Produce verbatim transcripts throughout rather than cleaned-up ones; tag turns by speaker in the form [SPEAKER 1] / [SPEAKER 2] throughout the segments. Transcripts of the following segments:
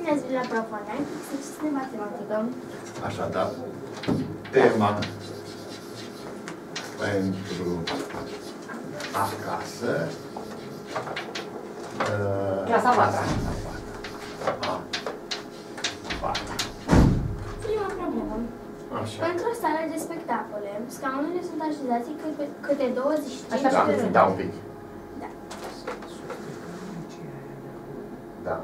[SPEAKER 1] Bine ați venit la Prof Online, exerciții de matematică.
[SPEAKER 2] Așadar, tema pentru acasă.
[SPEAKER 3] Clasa a patra.
[SPEAKER 1] Prima problemă.
[SPEAKER 2] Așa.
[SPEAKER 1] Într-o sală de spectacole, scaunele sunt așezate câte, câte douăzeci și cinci
[SPEAKER 3] Așa,
[SPEAKER 1] pe
[SPEAKER 2] Da,
[SPEAKER 1] rând.
[SPEAKER 2] da, un pic.
[SPEAKER 1] Da.
[SPEAKER 2] Da.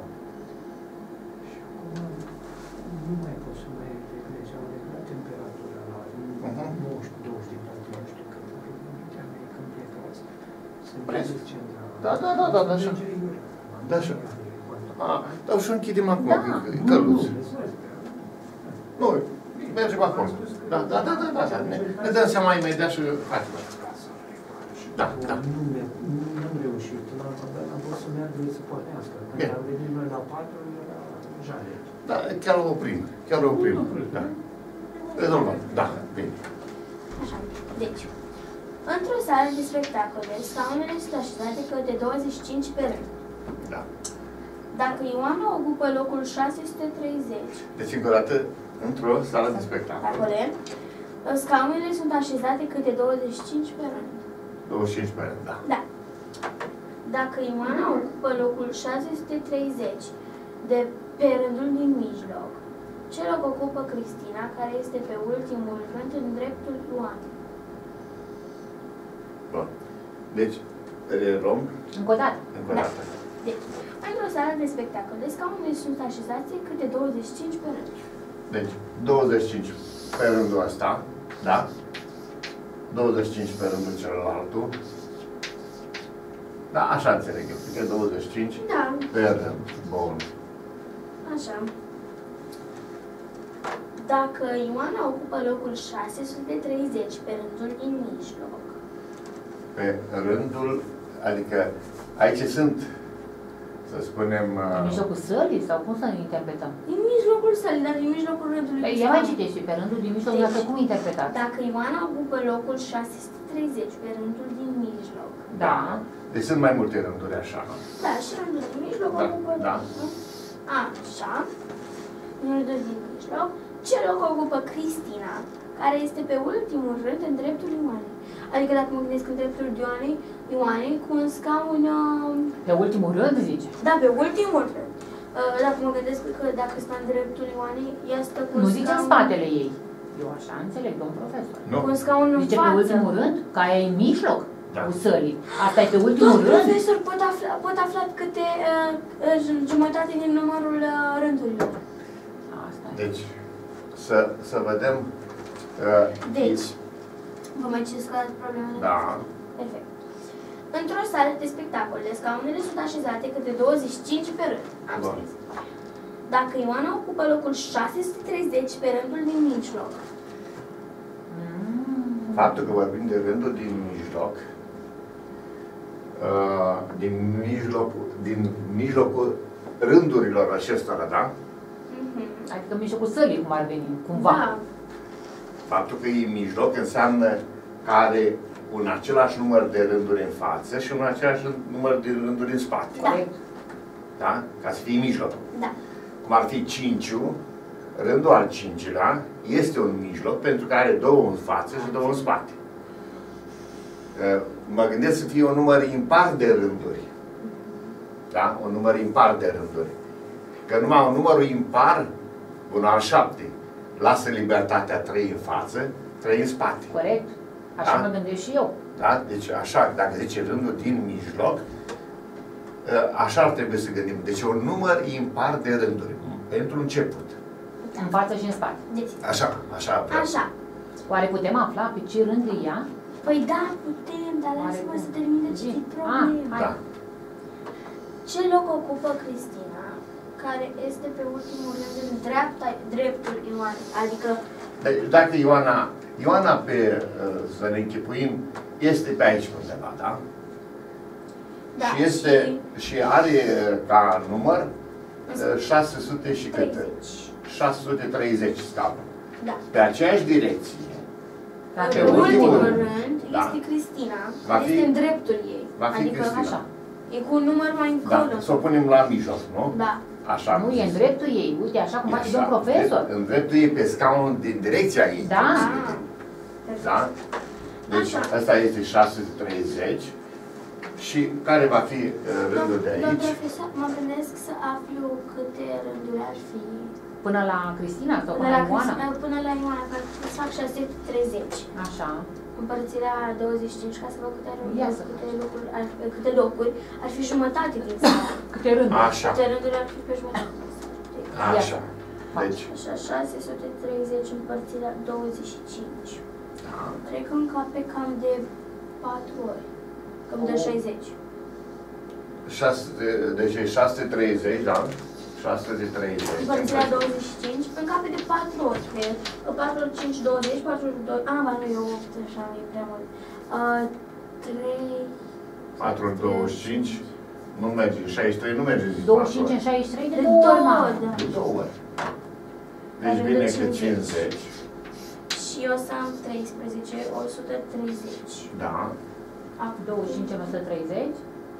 [SPEAKER 4] Nu mai pot să mai reglezi, au reglat temperatura la nouăsprezece douăzeci de grade, nu știu cât, mintea mea e când plecați. Sunt central.
[SPEAKER 2] Da, da, da, da, da, așa. Da, așa. A, dar și închidem acum, căluț. Nu, mergem acolo. Da, da, da, da, da, da. Ne, ne dăm seama imediat și facem. Da, da.
[SPEAKER 4] Nu am reușit, n-am fost să meargă să pornească. Când am venit noi la patru, era jale.
[SPEAKER 2] Da, chiar o oprim, chiar o oprim. Da. Rezolvăm, da, bine.
[SPEAKER 1] Așa. Deci, într-o sală de spectacole, scaunele sunt așezate câte douăzeci și cinci pe rând.
[SPEAKER 2] Da.
[SPEAKER 1] Dacă Ioana ocupă locul șase sute treizeci,
[SPEAKER 2] Deci, încă o dată, într-o sală de spectacol.
[SPEAKER 1] acolo, scaunele sunt așezate câte douăzeci și cinci pe rând.
[SPEAKER 2] douăzeci și cinci pe rând, da.
[SPEAKER 1] Da. Dacă Ioana ocupă locul șase sute treizeci de pe rândul din mijloc, ce loc ocupă Cristina, care este pe ultimul rând în dreptul Ioanei?
[SPEAKER 2] Bun. Deci, reluăm
[SPEAKER 3] Încă o dată.
[SPEAKER 2] încă o
[SPEAKER 1] Da.
[SPEAKER 2] dată.
[SPEAKER 1] Deci, într-o sală de spectacole, scaunele sunt așezate câte douăzeci și cinci pe rând.
[SPEAKER 2] Deci, douăzeci și cinci pe rândul ăsta, da? douăzeci și cinci pe rândul celălaltul. Da, așa înțeleg eu, că douăzeci și cinci
[SPEAKER 1] Da,
[SPEAKER 2] pe rând. Bun.
[SPEAKER 1] așa. Dacă Ioana ocupă locul șase sute treizeci pe rândul din mijloc,
[SPEAKER 2] Pe rândul, adică aici sunt, să spunem...
[SPEAKER 3] În mijlocul sălii sau cum să interpretăm?
[SPEAKER 1] din mijlocul sălii, dar din mijlocul rândului.
[SPEAKER 3] Păi, ia mai citești și pe rândul din mijloc,
[SPEAKER 1] Deci,
[SPEAKER 3] dacă cum interpretați?
[SPEAKER 1] Dacă Ioana ocupă locul șase sute treizeci pe rândul din mijloc.
[SPEAKER 3] Da.
[SPEAKER 2] Deci sunt mai multe rânduri așa.
[SPEAKER 1] Da, și rândul din mijloc
[SPEAKER 2] Da,
[SPEAKER 1] ocupă...
[SPEAKER 2] da.
[SPEAKER 1] Așa. Rândul din mijloc. Ce loc ocupă Cristina, care este pe ultimul rând în dreptul Ioanei? Adică dacă mă gândesc în dreptul Ioanei, Ioanei cu un scaun... Uh,
[SPEAKER 3] Pe ultimul rând, zice?
[SPEAKER 1] da, pe ultimul rând. Uh, dacă mă gândesc că dacă stă în dreptul Ioanei, ea stă cu un
[SPEAKER 3] Nu zice în
[SPEAKER 1] scaun...
[SPEAKER 3] spatele ei. Eu așa înțeleg, domn profesor.
[SPEAKER 2] Nu?
[SPEAKER 1] Cu un scaun în
[SPEAKER 3] Zice
[SPEAKER 1] față.
[SPEAKER 3] pe ultimul rând, ca e în mijloc
[SPEAKER 2] Da.
[SPEAKER 3] cu sălii. Asta e pe ultimul
[SPEAKER 1] Domn
[SPEAKER 3] rând?
[SPEAKER 1] profesor, pot afla, pot afla câte uh, uh, jumătate din numărul uh, rândurilor.
[SPEAKER 3] Asta e.
[SPEAKER 2] Deci, să, să vedem... Uh,
[SPEAKER 1] Deci, vă mai citesc o dată problemele?
[SPEAKER 2] Da.
[SPEAKER 1] Perfect. Într-o sală de spectacole, scaunele sunt așezate câte douăzeci și cinci pe rând. Am
[SPEAKER 2] Bun.
[SPEAKER 1] scris. Dacă Ioana ocupă locul șase sute treizeci pe rândul din mijloc,
[SPEAKER 3] Mm.
[SPEAKER 2] Faptul că vorbim de rândul din mijloc, uh, din mijlocul, din mijlocul rândurilor acestora, da?
[SPEAKER 1] mhm,
[SPEAKER 3] Adică în mijlocul sălii, cum ar veni, cumva.
[SPEAKER 1] da,
[SPEAKER 2] Faptul că e mijloc înseamnă că are un același număr de rânduri în față și un același număr de rânduri în spate.
[SPEAKER 1] Da.
[SPEAKER 3] Corect.
[SPEAKER 2] Da? Ca să fie mijloc.
[SPEAKER 1] da,
[SPEAKER 2] Cum ar fi cinciul, rândul al cincilea este un mijloc pentru că are două în față și două în spate. Mă gândesc să fie un număr impar de rânduri. Da? Un număr impar de rânduri. Că numai un număr impar, unul al șapte, lasă libertatea trei în față, trei în spate.
[SPEAKER 3] Corect. Așa
[SPEAKER 2] Da?
[SPEAKER 3] mă gândesc și eu.
[SPEAKER 2] Da? Deci așa, dacă zice rândul din mijloc, așa ar trebui să gândim. Deci un număr impar de rânduri. Pentru început.
[SPEAKER 3] În față și în spate.
[SPEAKER 1] deci,
[SPEAKER 2] Așa, așa. vreau.
[SPEAKER 1] așa.
[SPEAKER 3] Oare putem afla pe ce rând e ea?
[SPEAKER 1] Păi da, putem, dar lasă-mă să termin de citit
[SPEAKER 3] Ah,
[SPEAKER 1] problema.
[SPEAKER 2] Da.
[SPEAKER 1] Ce loc ocupă Cristina, care este pe ultimul rând în dreapta, dreptul Ioanei? Adică,
[SPEAKER 2] Deci, dacă Ioana, Ioana pe, uh, să ne închipuim, este pe aici undeva, da?
[SPEAKER 1] da,
[SPEAKER 2] Și, este, și are uh, ca număr uh, șase sute și cât?
[SPEAKER 1] treizeci.
[SPEAKER 2] șase sute treizeci scaune.
[SPEAKER 1] Da.
[SPEAKER 2] Pe aceeași direcție,
[SPEAKER 3] Dar
[SPEAKER 1] Pe
[SPEAKER 2] pe ultimul
[SPEAKER 1] ultimul
[SPEAKER 2] rând,
[SPEAKER 1] rând
[SPEAKER 2] da.
[SPEAKER 1] este Cristina,
[SPEAKER 2] Va
[SPEAKER 1] care
[SPEAKER 2] fi-
[SPEAKER 1] este în dreptul ei.
[SPEAKER 2] va fi
[SPEAKER 1] Adică
[SPEAKER 2] Cristina.
[SPEAKER 1] așa. E cu un număr mai
[SPEAKER 2] da,
[SPEAKER 1] încolo.
[SPEAKER 2] să o punem la mijloc, nu?
[SPEAKER 1] Da.
[SPEAKER 2] Așa.
[SPEAKER 3] Nu, e în dreptul ei. Uite, așa cum face domn profesor.
[SPEAKER 2] În dreptul ei, pe scaunul din direcția ei.
[SPEAKER 3] Da.
[SPEAKER 2] Da? Deci asta este șase sute treizeci. Și care va fi uh, rândul de
[SPEAKER 1] Domn
[SPEAKER 2] aici?
[SPEAKER 1] profesor, mă gândesc să aflu câte rânduri ar fi.
[SPEAKER 3] Până la Cristina sau
[SPEAKER 1] Până
[SPEAKER 3] până
[SPEAKER 1] la,
[SPEAKER 3] la Ioana?
[SPEAKER 1] Cristina, până la Ioana, că să fac șase sute treizeci.
[SPEAKER 3] Așa.
[SPEAKER 1] Împărțirea douăzeci și cinci, ca să văd câte,
[SPEAKER 3] Ia
[SPEAKER 1] rânduri,
[SPEAKER 3] să
[SPEAKER 1] câte, lucruri, ar, câte locuri, ar fi jumătate din sală.
[SPEAKER 3] Câte rânduri?
[SPEAKER 2] Așa.
[SPEAKER 1] Câte rânduri ar fi pe jumătate din sală.
[SPEAKER 2] Așa. Deci,
[SPEAKER 1] Așa, șase sute treizeci împărțirea douăzeci și cinci.
[SPEAKER 2] da.
[SPEAKER 1] Cred că încă pe cam de patru ori. Cam de șaizeci.
[SPEAKER 2] șase, deci e șase sute treizeci, da? șase sute treizeci.
[SPEAKER 1] Împărțirea douăzeci și cinci, încape de patru ori. Că patru ori cinci, douăzeci, patru ori doi, a, ba nu, e opt, așa, e prea mult. Uh, trei...
[SPEAKER 2] patru ori douăzeci și cinci, nu merge, șaizeci și trei nu merge, zic
[SPEAKER 3] douăzeci și cinci
[SPEAKER 2] patru
[SPEAKER 3] în șaizeci și trei de
[SPEAKER 1] De
[SPEAKER 3] două ori,
[SPEAKER 1] două
[SPEAKER 3] mamă.
[SPEAKER 1] ori, da.
[SPEAKER 2] ori. De două ori. Deci
[SPEAKER 1] Ajung
[SPEAKER 2] bine
[SPEAKER 1] de
[SPEAKER 2] că
[SPEAKER 1] cincizeci.
[SPEAKER 2] cincizeci.
[SPEAKER 1] Și o să am treisprezece, o sută treizeci.
[SPEAKER 2] Da.
[SPEAKER 3] douăzeci și cinci în o sută treizeci.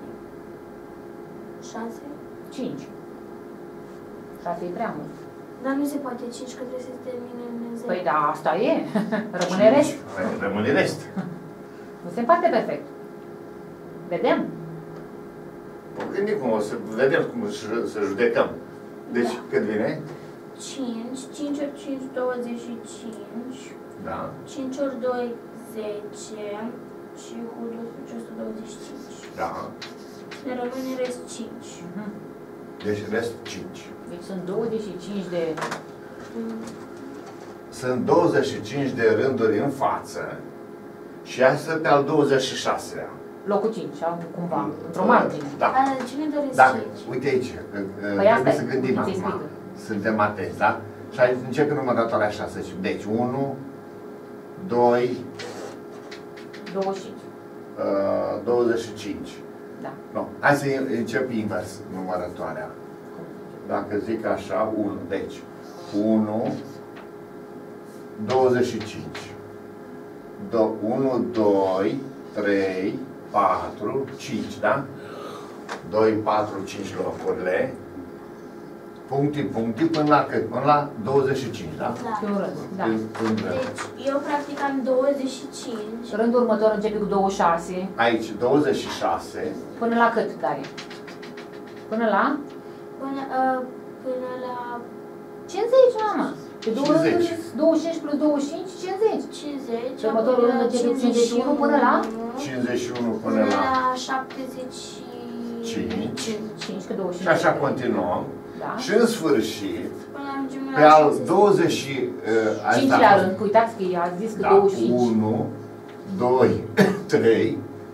[SPEAKER 1] șase.
[SPEAKER 3] cinci. șase e prea mult.
[SPEAKER 1] Dar nu se poate cinci, că trebuie să se termine în zero.
[SPEAKER 3] Păi da, asta e. Rămâne rest.
[SPEAKER 2] Cinci. Rămâne rest.
[SPEAKER 3] Nu se împarte perfect. Vedem?
[SPEAKER 2] Păi gândim cum o să vedem cum să- să judecăm. Deci,
[SPEAKER 1] Da.
[SPEAKER 2] cât vine?
[SPEAKER 1] cinci, cinci ori cinci, douăzeci și cinci.
[SPEAKER 2] Da.
[SPEAKER 1] cinci ori doi, zece. Și cu doisprezece, o sută douăzeci și cinci.
[SPEAKER 2] Da.
[SPEAKER 1] Ne rămâne rest cinci.
[SPEAKER 3] Mhm.
[SPEAKER 2] Deci rest cinci.
[SPEAKER 3] Deci sunt douăzeci și cinci de...
[SPEAKER 1] Mm.
[SPEAKER 2] Sunt douăzeci și cinci de rânduri în față și asta pe al douăzeci și șaselea.
[SPEAKER 3] Locul cinci, sau cumva, într-o margine.
[SPEAKER 2] Da.
[SPEAKER 1] A, cine doresc
[SPEAKER 2] Dacă,
[SPEAKER 1] cinci?
[SPEAKER 2] uite aici,
[SPEAKER 3] Păi asta
[SPEAKER 2] trebuie
[SPEAKER 3] e,
[SPEAKER 2] să gândim
[SPEAKER 3] ți
[SPEAKER 2] acum.
[SPEAKER 3] explică.
[SPEAKER 2] Suntem atenți, da? Și aici începe numărătoarea așa, să zicem. Deci, unu, doi,
[SPEAKER 3] douăzeci și cinci.
[SPEAKER 2] douăzeci și cinci.
[SPEAKER 3] Da.
[SPEAKER 2] Nu, hai să încep invers numărătoarea. Dacă zic așa, unu, deci, unu, douăzeci și cinci. unu, doi, trei, patru, cinci, da? doi, patru, cinci locurile. Punctii, punctii, până la cât? Până la douăzeci și cinci, da?
[SPEAKER 1] Da.
[SPEAKER 3] Pe un rând, da.
[SPEAKER 2] În- în rând.
[SPEAKER 1] Deci, eu practic am douăzeci și cinci.
[SPEAKER 3] Rândul următor începe cu douăzeci și șase.
[SPEAKER 2] Aici, douăzeci și șase.
[SPEAKER 3] Până la cât, Daria? Până la
[SPEAKER 1] Până, uh, până la
[SPEAKER 3] cincizeci, mamă. Pe două
[SPEAKER 2] cincizeci.
[SPEAKER 3] rânduri, douăzeci și cinci plus douăzeci și cinci, cincizeci.
[SPEAKER 1] cincizeci.
[SPEAKER 3] Și următorul rând începe cu cincizeci și unu până la?
[SPEAKER 2] cincizeci și unu
[SPEAKER 1] Până
[SPEAKER 2] până la...
[SPEAKER 1] la șaptezeci și
[SPEAKER 2] cinci.
[SPEAKER 3] cinci, că douăzeci și
[SPEAKER 2] Și
[SPEAKER 3] cinci.
[SPEAKER 2] așa continuăm.
[SPEAKER 3] Da.
[SPEAKER 2] Și în sfârșit,
[SPEAKER 1] Până ajungem la
[SPEAKER 2] pe al
[SPEAKER 1] șaizeci.
[SPEAKER 2] douăzeci și... uh, asta
[SPEAKER 3] Cincilea
[SPEAKER 2] a fost-
[SPEAKER 3] rând, că uitați că a zis că
[SPEAKER 2] Da,
[SPEAKER 3] douăzeci și cinci.
[SPEAKER 2] unu, doi, trei,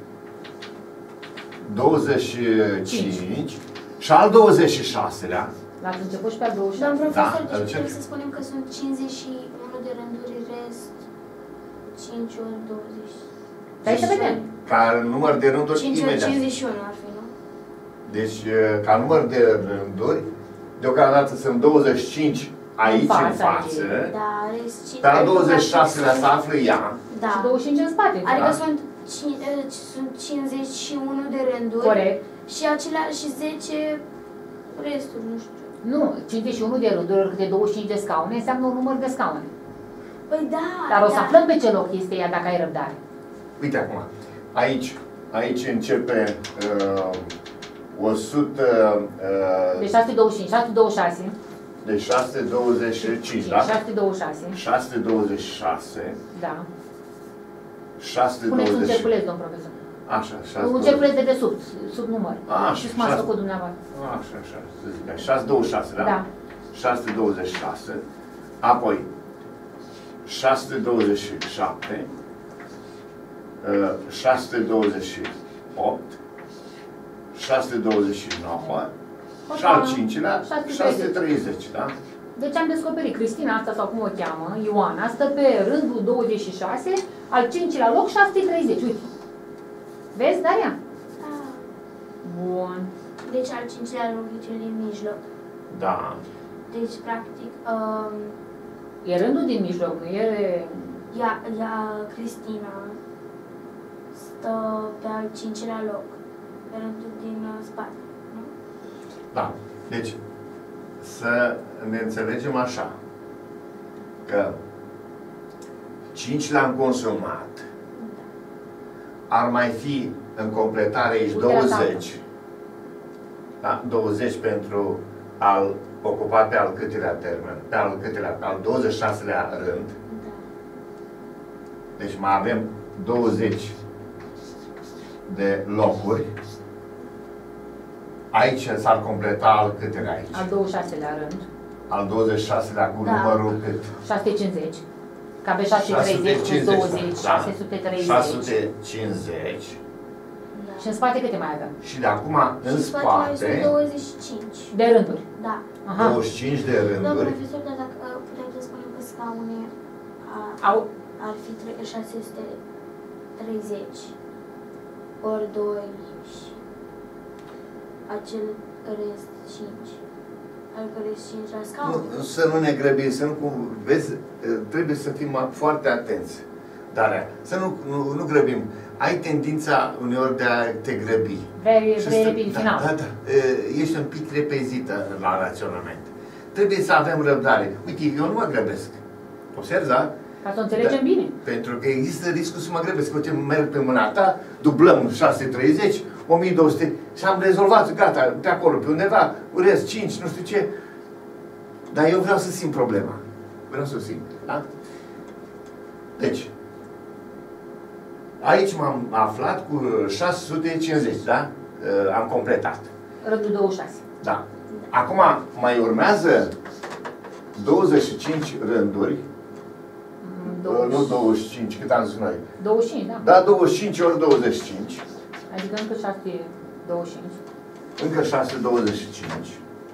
[SPEAKER 2] douăzeci și cinci și al douăzeci și șaselea.
[SPEAKER 3] L-ați început și pe al douăzeci și
[SPEAKER 1] Domn
[SPEAKER 3] șase.
[SPEAKER 1] profesor,
[SPEAKER 2] Da,
[SPEAKER 1] deci
[SPEAKER 2] ce-
[SPEAKER 1] trebuie să spunem că sunt cincizeci și unu de rânduri, rest cinci ori douăzeci.
[SPEAKER 3] Stai să vedem.
[SPEAKER 2] Ca număr de rânduri
[SPEAKER 1] cinci ori
[SPEAKER 2] imediat.
[SPEAKER 1] cincizeci și unu ar fi, nu?
[SPEAKER 2] Deci, uh, ca număr de rânduri, deocamdată sunt douăzeci și cinci aici în
[SPEAKER 3] față,
[SPEAKER 2] față.
[SPEAKER 1] Da, rest cinci.
[SPEAKER 2] Pe al douăzeci și șaselea se află ea.
[SPEAKER 1] Da.
[SPEAKER 3] Și douăzeci și cinci în spate.
[SPEAKER 1] Adică
[SPEAKER 2] Da.
[SPEAKER 1] sunt, cin- eh, sunt cincizeci și unu de rânduri.
[SPEAKER 3] Corect.
[SPEAKER 1] Și acelea și zece restul, nu știu.
[SPEAKER 3] Nu, cincizeci și unu de rânduri, ori câte douăzeci și cinci de scaune, înseamnă un număr de scaune.
[SPEAKER 1] Păi da.
[SPEAKER 3] Dar o să
[SPEAKER 1] da.
[SPEAKER 3] aflăm pe ce loc este ea dacă ai răbdare.
[SPEAKER 2] Uite acum, aici, aici începe uh, o sută, uh,
[SPEAKER 3] Deci șase sute douăzeci și cinci, șase sute douăzeci și șase.
[SPEAKER 2] deci șase sute douăzeci și cinci, da?
[SPEAKER 3] șase sute douăzeci și șase.
[SPEAKER 2] șase sute douăzeci și șase,
[SPEAKER 3] Da.
[SPEAKER 2] șase sute
[SPEAKER 3] Puneți un
[SPEAKER 2] douăzeci și șase.
[SPEAKER 3] cerculeț, domn profesor.
[SPEAKER 2] Așa, șase
[SPEAKER 3] Un
[SPEAKER 2] sute
[SPEAKER 3] cerculeț de desubt, sub număr.
[SPEAKER 2] Așa,
[SPEAKER 3] Și m-ați
[SPEAKER 2] șase.
[SPEAKER 3] făcut dumneavoastră.
[SPEAKER 2] Așa, așa, să zic, șase sute douăzeci și șase, da?
[SPEAKER 3] Da.
[SPEAKER 2] șase sute douăzeci și șase, apoi șase sute douăzeci și șapte, uh, șase sute douăzeci și opt, șase sute douăzeci și nouă și al cincilea, șase sute treizeci, da?
[SPEAKER 3] Deci am descoperit, Cristina asta sau cum o cheamă, Ioana, stă pe rândul douăzeci și șase, al cincilea loc șase sute treizeci, uite. Vezi, Daria?
[SPEAKER 1] Da.
[SPEAKER 3] Bun.
[SPEAKER 1] Deci al cincilea loc e cel din mijloc.
[SPEAKER 2] Da.
[SPEAKER 1] Deci, practic, um,
[SPEAKER 3] E rândul din mijloc, nu e...
[SPEAKER 1] ea, ea, Cristina, stă pe al cincilea loc, pe rândul din uh, spate, nu?
[SPEAKER 2] Da. Deci, să ne înțelegem așa, că cinci le-am consumat, ar mai fi în completare aici douăzeci, da? douăzeci pentru al ocupa pe al câtelea termen, pe al câtelea, pe al douăzeci și șaselea rând. Deci mai avem douăzeci de locuri. Aici s-ar completa al câtelea aici?
[SPEAKER 3] Al douăzeci și șaselea rând.
[SPEAKER 2] Al douăzeci și șaselea cu
[SPEAKER 1] Da.
[SPEAKER 2] numărul cât?
[SPEAKER 3] șase sute cincizeci. Că avem șase sute treizeci plus douăzeci,
[SPEAKER 2] da.
[SPEAKER 3] șase sute treizeci.
[SPEAKER 2] șase sute cincizeci.
[SPEAKER 3] Și în spate câte mai avem?
[SPEAKER 2] Și de acum în
[SPEAKER 1] Și spate mai sunt
[SPEAKER 2] spate,
[SPEAKER 1] douăzeci și cinci.
[SPEAKER 3] De rânduri.
[SPEAKER 1] Da.
[SPEAKER 3] Aha.
[SPEAKER 2] douăzeci și cinci de
[SPEAKER 1] Doamne
[SPEAKER 2] rânduri.
[SPEAKER 1] profesor, dar dacă putem să spunem că scaune a-
[SPEAKER 3] Au,
[SPEAKER 1] ar fi tre- șase sute treizeci ori doi și acel rest cinci. Adică rest cinci la scaune.
[SPEAKER 2] Nu, să nu ne grăbim, să nu cum, vezi, trebuie să fim foarte atenți. Dar să nu, nu, nu grăbim. Ai tendința uneori de a te grăbi.
[SPEAKER 3] vrei,
[SPEAKER 2] Și
[SPEAKER 3] vrei
[SPEAKER 2] să-
[SPEAKER 3] repede
[SPEAKER 2] da,
[SPEAKER 3] final.
[SPEAKER 2] Da, da. E, Ești un pic repezită la raționament. Trebuie să avem răbdare. Uite, eu nu mă grăbesc. Observi, da?
[SPEAKER 3] Ca să o înțelegem
[SPEAKER 2] Da.
[SPEAKER 3] bine.
[SPEAKER 2] Pentru că există riscul să mă grăbesc. Uite, merg pe mâna ta, dublăm șase sute treizeci, o mie două sute și am rezolvat, gata, pe acolo, pe undeva, urez cinci, nu știu ce. Dar eu vreau să simt problema. Vreau să o simt, da? Deci, aici m-am aflat cu șase sute cincizeci, da? Am completat.
[SPEAKER 3] Rândul douăzeci și șase.
[SPEAKER 2] Da. Acum mai urmează douăzeci și cinci rânduri,
[SPEAKER 3] douăzeci.
[SPEAKER 2] nu douăzeci și cinci, cât am zis noi.
[SPEAKER 3] douăzeci și cinci, da.
[SPEAKER 2] Da, douăzeci și cinci ori douăzeci și cinci,
[SPEAKER 3] Adică încă șase sute douăzeci și cinci.
[SPEAKER 2] încă șase sute douăzeci și cinci,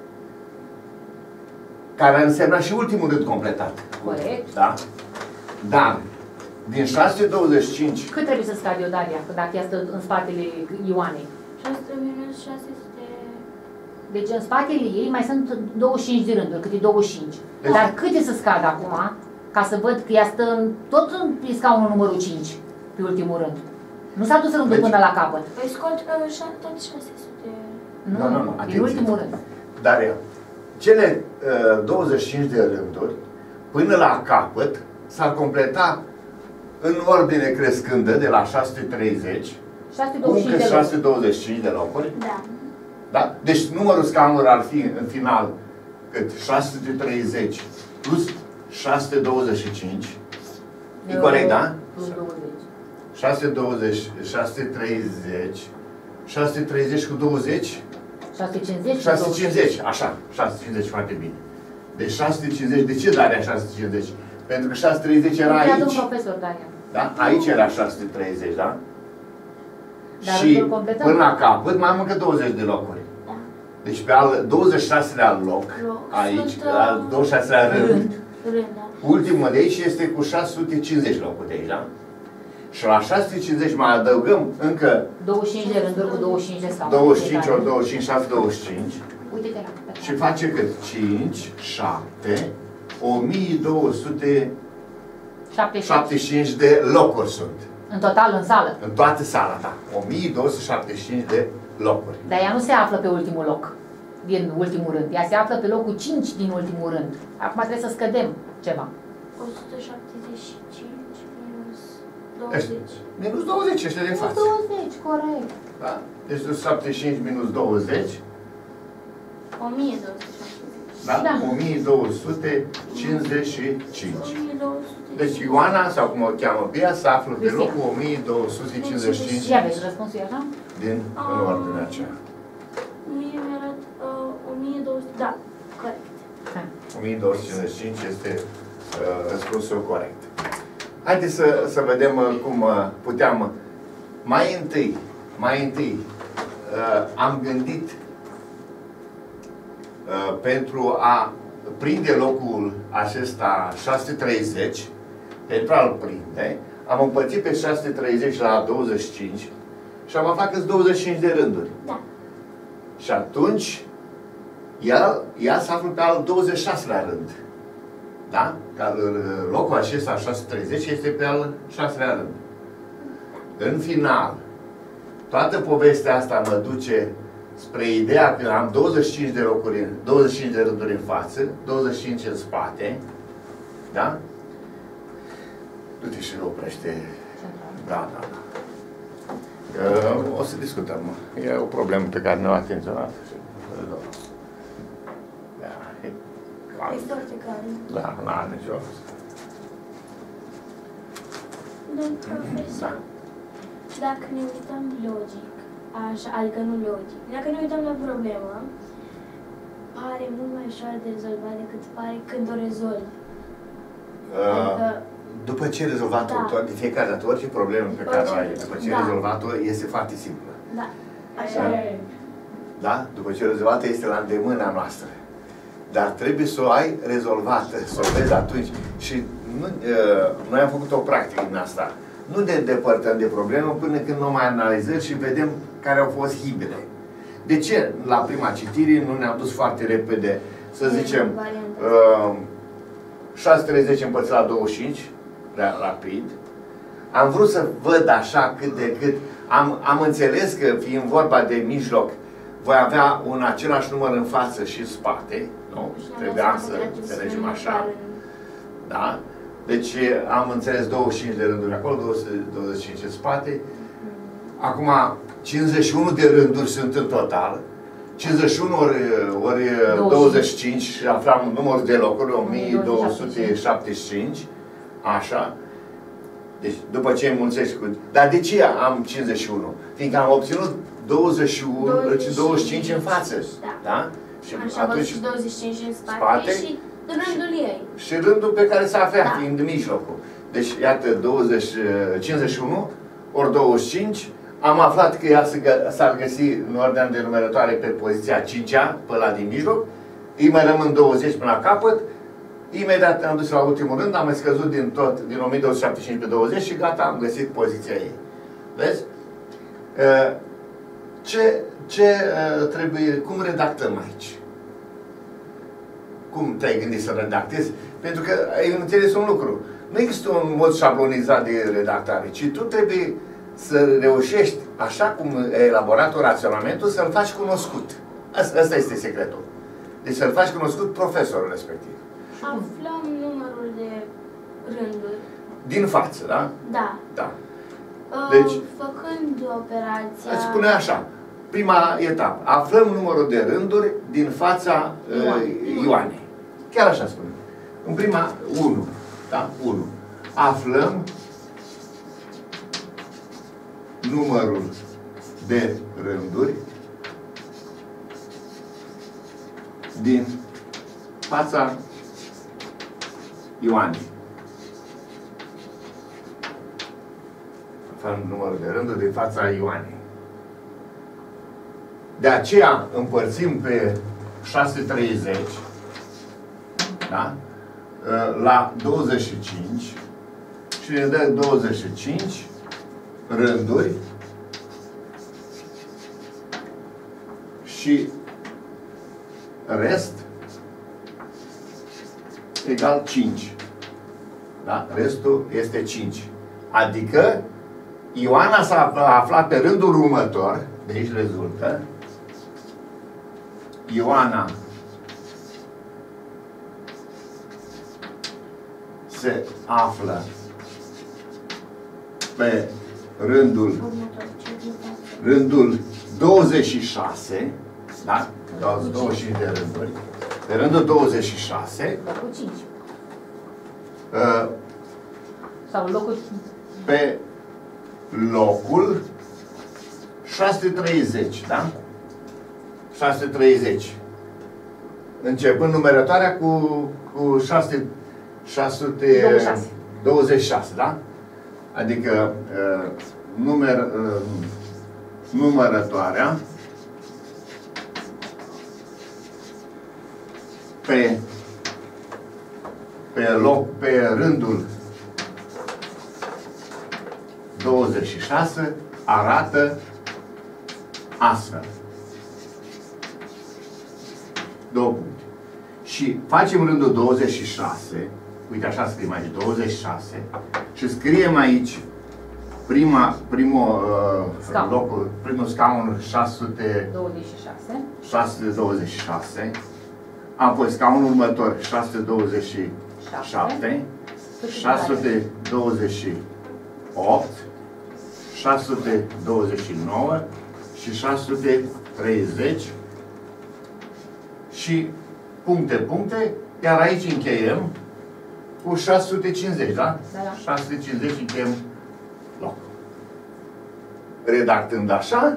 [SPEAKER 2] care însemna și ultimul rând completat.
[SPEAKER 3] Corect.
[SPEAKER 2] Da? Dar, din șase sute douăzeci și cinci,
[SPEAKER 3] Cât trebuie să scade o Daria, că dacă ea stă în spatele Ioanei?
[SPEAKER 1] șase sute minus șase sute...
[SPEAKER 3] Deci în spatele ei mai sunt douăzeci și cinci de rânduri, câte douăzeci și cinci.
[SPEAKER 2] Deci-
[SPEAKER 3] Dar câte să scadă acum, ca să văd că ea stă în, tot în pe scaunul numărul cinci, pe ultimul rând? Nu s-a dus rândul
[SPEAKER 2] Deci-
[SPEAKER 3] până la capăt.
[SPEAKER 1] Păi scot uh, șa- tot șase sute...
[SPEAKER 3] Nu,
[SPEAKER 2] Nu, nu, nu,
[SPEAKER 3] pe
[SPEAKER 2] atenție.
[SPEAKER 3] ultimul rând.
[SPEAKER 2] dar cele uh, douăzeci și cinci de rânduri, până la capăt, s-ar completa în ordine crescândă, de la șase sute treizeci,
[SPEAKER 3] șase sute
[SPEAKER 2] cu
[SPEAKER 3] douăzeci și
[SPEAKER 2] încă
[SPEAKER 3] cinci de
[SPEAKER 2] șase sute
[SPEAKER 3] locuri.
[SPEAKER 2] douăzeci și cinci de locuri.
[SPEAKER 1] Da.
[SPEAKER 2] Da? Deci numărul scaunelor ar fi în final cât șase sute treizeci plus șase sute douăzeci și cinci. E corect, da?
[SPEAKER 3] Plus douăzeci.
[SPEAKER 2] șase sute douăzeci, șase sute treizeci, șase sute treizeci cu douăzeci,
[SPEAKER 3] șase sute cincizeci.
[SPEAKER 2] șase sute cincizeci, așa, șase sute cincizeci foarte bine. Deci șase sute cincizeci, de ce Daria șase sute cincizeci? Pentru că șase sute treizeci era
[SPEAKER 3] Era domn
[SPEAKER 2] aici,
[SPEAKER 3] profesor, Daria.
[SPEAKER 2] da? Aici era șase sute treizeci, da?
[SPEAKER 3] Dar
[SPEAKER 2] Și
[SPEAKER 3] îl completăm.
[SPEAKER 2] până la capăt mai am încă douăzeci de locuri.
[SPEAKER 1] Da.
[SPEAKER 2] Deci pe al douăzeci și șaselea loc,
[SPEAKER 1] Loc.
[SPEAKER 2] aici,
[SPEAKER 1] Sunt, uh,
[SPEAKER 2] al douăzeci și șaselea rând,
[SPEAKER 3] Rând.
[SPEAKER 1] Rând, da.
[SPEAKER 2] ultimul de aici este cu șase sute cincizeci locuri de aici, da? Și la șase sute cincizeci mai adăugăm încă
[SPEAKER 3] douăzeci și cinci de rânduri cu douăzeci și cinci de scaune.
[SPEAKER 2] douăzeci și cinci
[SPEAKER 3] Fiecare.
[SPEAKER 2] ori douăzeci și cinci, șase sute douăzeci și cinci.
[SPEAKER 3] Uite-te la
[SPEAKER 2] Și face cât? cinci, șapte, o mie două sute
[SPEAKER 3] șaptezeci.
[SPEAKER 2] șaptezeci și cinci de locuri sunt.
[SPEAKER 3] În total, în sală.
[SPEAKER 2] În toată sala, da. o mie două sute șaptezeci și cinci de locuri.
[SPEAKER 3] Dar ea nu se află pe ultimul loc, din ultimul rând. Ea se află pe locul cinci din ultimul rând. Acum trebuie să scădem ceva.
[SPEAKER 1] o sută șaptezeci și cinci minus
[SPEAKER 2] Ăștia.
[SPEAKER 1] douăzeci.
[SPEAKER 2] Minus douăzeci, ăștia de față.
[SPEAKER 3] douăzeci, corect.
[SPEAKER 2] Da? Deci o sută șaptezeci și cinci minus douăzeci,
[SPEAKER 1] o mie două sute șaptezeci.
[SPEAKER 2] da?
[SPEAKER 3] Da.
[SPEAKER 2] o mie două sute cincizeci și cinci.
[SPEAKER 1] o mie două sute.
[SPEAKER 2] Deci Ioana, sau cum o cheamă pe ea, se află pe
[SPEAKER 3] Cristina.
[SPEAKER 2] locul o mie două sute cincizeci și cinci
[SPEAKER 3] Și aveți răspunsul e așa?
[SPEAKER 2] din în ordinea aceea.
[SPEAKER 1] Mie mi-arată uh, o mie două sute. Da, corect.
[SPEAKER 3] Hai.
[SPEAKER 2] o mie două sute cincizeci și cinci este uh, răspunsul corect. Haideți să, să vedem uh, cum uh, puteam. uh, Mai întâi, mai întâi, uh, am gândit uh, pentru a prinde locul acesta șase sute treizeci, pentru a-l prinde, am împărțit pe șase sute treizeci la douăzeci și cinci și am aflat că sunt douăzeci și cinci de rânduri.
[SPEAKER 1] Da.
[SPEAKER 2] Și atunci, ea, ea se află pe al douăzeci și șaselea rând. Da? Că locul acesta, șase sute treizeci, este pe al șaselea rând. În final, toată povestea asta mă duce spre ideea că am douăzeci și cinci de locuri, douăzeci și cinci de rânduri în față, douăzeci și cinci în spate, da? Du-te și oprește. Da, da, da. Uh, o să discutăm. E o problemă pe care ne-o atenționat. Da, e cald.
[SPEAKER 1] E foarte cald.
[SPEAKER 2] Da, n-are nicio.
[SPEAKER 1] Domn profesor, dacă ne uităm logic, așa, adică nu logic, dacă ne uităm la problemă, pare mult mai ușor de rezolvat decât pare când o rezolvi. Adică,
[SPEAKER 2] După ce rezolvat-o,
[SPEAKER 1] Da.
[SPEAKER 2] de fiecare dată, orice problemă pe
[SPEAKER 1] După
[SPEAKER 2] care o
[SPEAKER 1] ce-
[SPEAKER 2] ai, după ce
[SPEAKER 1] da.
[SPEAKER 2] rezolvat-o, este foarte simplă.
[SPEAKER 1] da, așa
[SPEAKER 2] Da.
[SPEAKER 1] e.
[SPEAKER 2] Da? După ce rezolvată este la îndemâna noastră. Dar trebuie să o ai rezolvată, să o vezi atunci. Și nu, uh, noi am făcut o practică din asta. Nu ne depărtăm de problemă până când nu mai analizăm și vedem care au fost hibele. De ce la prima citire nu ne-am dus foarte repede, să zicem, uh, șase sute treizeci împărțit la douăzeci și cinci, ra- rapid. Am vrut să văd așa cât de cât. Am, am înțeles că, fiind vorba de mijloc, voi avea un același număr în față și în spate. Nu? Trebuia să înțelegem așa. Da? Deci am înțeles douăzeci și cinci de rânduri acolo, douăzeci și cinci în spate. Acum, cincizeci și unu de rânduri sunt în total. cincizeci și unu ori, ori douăzeci și cinci și aflam numărul de locuri, o mie două sute șaptezeci și cinci. Așa. Deci, după ce înmulțești cu... Dar de ce am cincizeci și unu? Fiindcă am obținut douăzeci și unu, douăzeci și cinci în față.
[SPEAKER 1] Da.
[SPEAKER 2] Da? Și
[SPEAKER 1] Așa,
[SPEAKER 2] atunci...
[SPEAKER 1] și douăzeci și cinci în spate,
[SPEAKER 2] spate
[SPEAKER 1] și rândul ei.
[SPEAKER 2] Și rândul pe care se afla,
[SPEAKER 1] Da.
[SPEAKER 2] fiind în mijlocul. Deci, iată, douăzeci, cincizeci și unu ori douăzeci și cinci. Am aflat că ea s-ar găsi în ordine de numerătoare pe poziția cincea, pe la din mijloc. Îi mai rămân douăzeci până la capăt. Imediat am dus la ultimul rând, am mai scăzut din tot, din o mie două sute șaptezeci și cinci pe douăzeci și gata, am găsit poziția ei. Vezi? Ce, ce trebuie, cum redactăm aici? Cum te-ai gândit să redactezi? Pentru că ai înțeles un lucru. Nu există un mod șablonizat de redactare, ci tu trebuie să reușești, așa cum ai elaborat raționamentul, să-l faci cunoscut. Asta, asta este secretul. Deci să-l faci cunoscut profesorul respectiv.
[SPEAKER 1] Aflăm numărul de rânduri.
[SPEAKER 2] Din față, da?
[SPEAKER 1] Da.
[SPEAKER 2] Da.
[SPEAKER 1] Deci,
[SPEAKER 2] Deci-
[SPEAKER 1] făcând operația...
[SPEAKER 2] Îți spune așa. Prima etapă. Aflăm numărul de rânduri din fața uh, Ioanei. Chiar așa spune. În prima, unu. Da? unu. Aflăm numărul de rânduri din fața Ioanei. Aflăm numărul de rânduri din fața Ioanei. De aceea împărțim pe șase sute treizeci, da? La douăzeci și cinci și ne dă douăzeci și cinci rânduri și rest egal cinci. Da? Restul este cinci. Adică Ioana s-a aflat pe rândul următor, de aici rezultă, Ioana se află pe rândul
[SPEAKER 1] Următor, ce față?
[SPEAKER 2] rândul douăzeci și șase, da? douăzeci și cinci de rânduri. Pe rândul douăzeci și șase,
[SPEAKER 3] Locul cinci.
[SPEAKER 2] uh,
[SPEAKER 3] Sau locul...
[SPEAKER 2] pe locul șase sute treizeci, da? șase sute treizeci. Începând numerătoarea cu, cu șase sute douăzeci și șase, da? Adică uh, numer, uh, numărătoarea pe pe loc, pe rândul douăzeci și șase arată astfel. Două puncte. Și facem rândul douăzeci și șase, uite așa scriem aici, douăzeci și șase, și scriem aici Prima, primul, uh,
[SPEAKER 3] Scaun.
[SPEAKER 2] locul, primul scaun șase sute
[SPEAKER 3] douăzeci și șase.
[SPEAKER 2] șase sute douăzeci și șase, apoi scaunul următor șase sute douăzeci și șapte, șase sute douăzeci și opt, șase sute douăzeci și nouă și șase sute treizeci și puncte, puncte, iar aici încheiem cu șase sute cincizeci, da?
[SPEAKER 3] Da, da.
[SPEAKER 2] șase sute cincizeci încheiem loc. Redactând așa,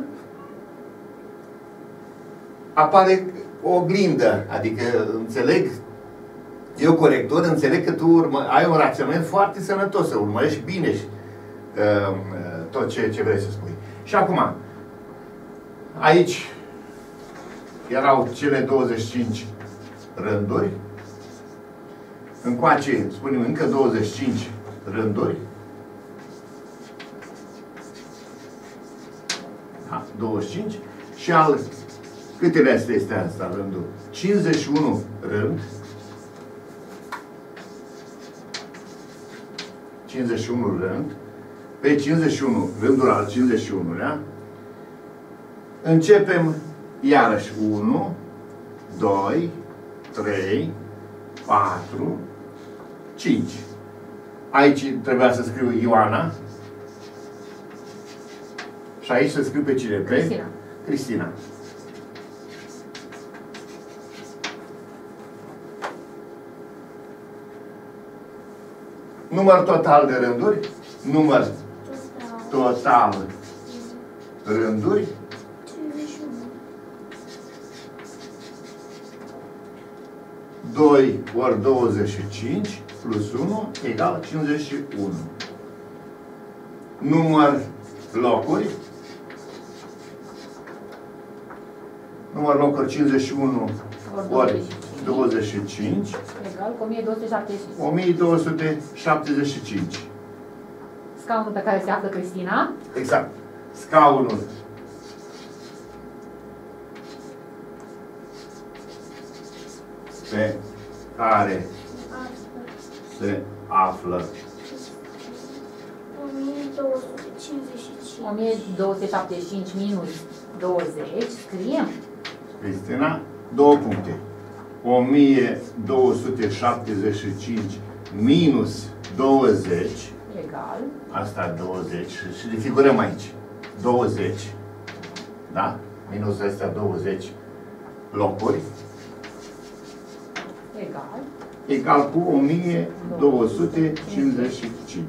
[SPEAKER 2] apare o oglindă, adică înțeleg, eu corector, înțeleg că tu urmă, ai un raționament foarte sănătos, să urmărești bine și, uh, tot ce, ce vrei să spui. Și acum, aici erau cele douăzeci și cinci rânduri, încoace spunem încă douăzeci și cinci rânduri, da, douăzeci și cinci, și al câtele astea este asta rândul? cincizeci și unu rând, cincizeci și unu rând, pe cincizeci și unu, rândul al cincizeci și unu-lea, începem iarăși unu, doi, trei, patru, cinci. Aici trebuia să scriu Ioana și aici să scriu pe cine? Pe
[SPEAKER 3] Cristina.
[SPEAKER 2] Cristina. Număr total de rânduri, număr total rânduri, doi ori douăzeci și cinci plus unu egal cincizeci și unu. Număr locuri, număr locuri cincizeci și unu ori douăzeci și cinci
[SPEAKER 3] Egal cu o mie două sute șaptezeci și cinci.
[SPEAKER 2] o mie două sute șaptezeci și cinci.
[SPEAKER 3] Scaunul pe care se află Cristina.
[SPEAKER 2] Exact. Scaunul pe care se află
[SPEAKER 1] o mie două sute cincizeci și cinci.
[SPEAKER 3] o mie două sute șaptezeci și cinci minus douăzeci. Scriem.
[SPEAKER 2] Cristina, două puncte. o mie două sute șaptezeci și cinci minus douăzeci.
[SPEAKER 3] Egal.
[SPEAKER 2] Asta douăzeci. Și le figurăm aici. douăzeci. Da? Minus astea douăzeci locuri.
[SPEAKER 3] Egal.
[SPEAKER 2] Egal cu o mie două sute cincizeci și cinci.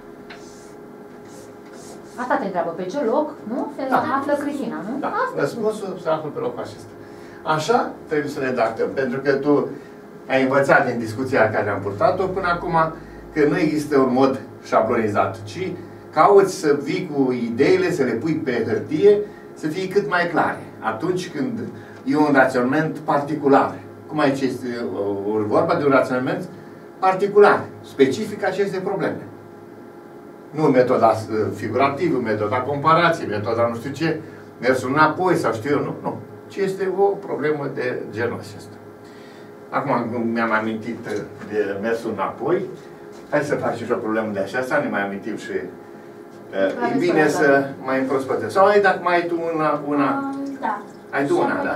[SPEAKER 3] Asta te întreabă. Pe ce loc, nu? Se
[SPEAKER 2] Da.
[SPEAKER 3] află Cristina, nu?
[SPEAKER 2] Da,
[SPEAKER 3] Asta.
[SPEAKER 2] răspunsul se află pe locul acesta. Așa trebuie să redactăm, pentru că tu ai învățat din discuția care am purtat-o până acum că nu există un mod șablonizat, ci cauți să vii cu ideile, să le pui pe hârtie, să fie cât mai clare. Atunci când e un raționament particular, cum aici este o, o, vorba de un raționament particular, specific aceste probleme. Nu metoda figurativă, metoda comparației, metoda nu știu ce, mersul înapoi sau știu eu, nu, nu. Ci este o problemă de genul acesta. Acum mi-am amintit de mersul înapoi, hai să facem și o problemă de așa, ne mai amintim și uh, e bine să mai împrospătăm. Sau ai dat mai tu una, una?
[SPEAKER 1] Uh, da.
[SPEAKER 2] Ai tu una, da?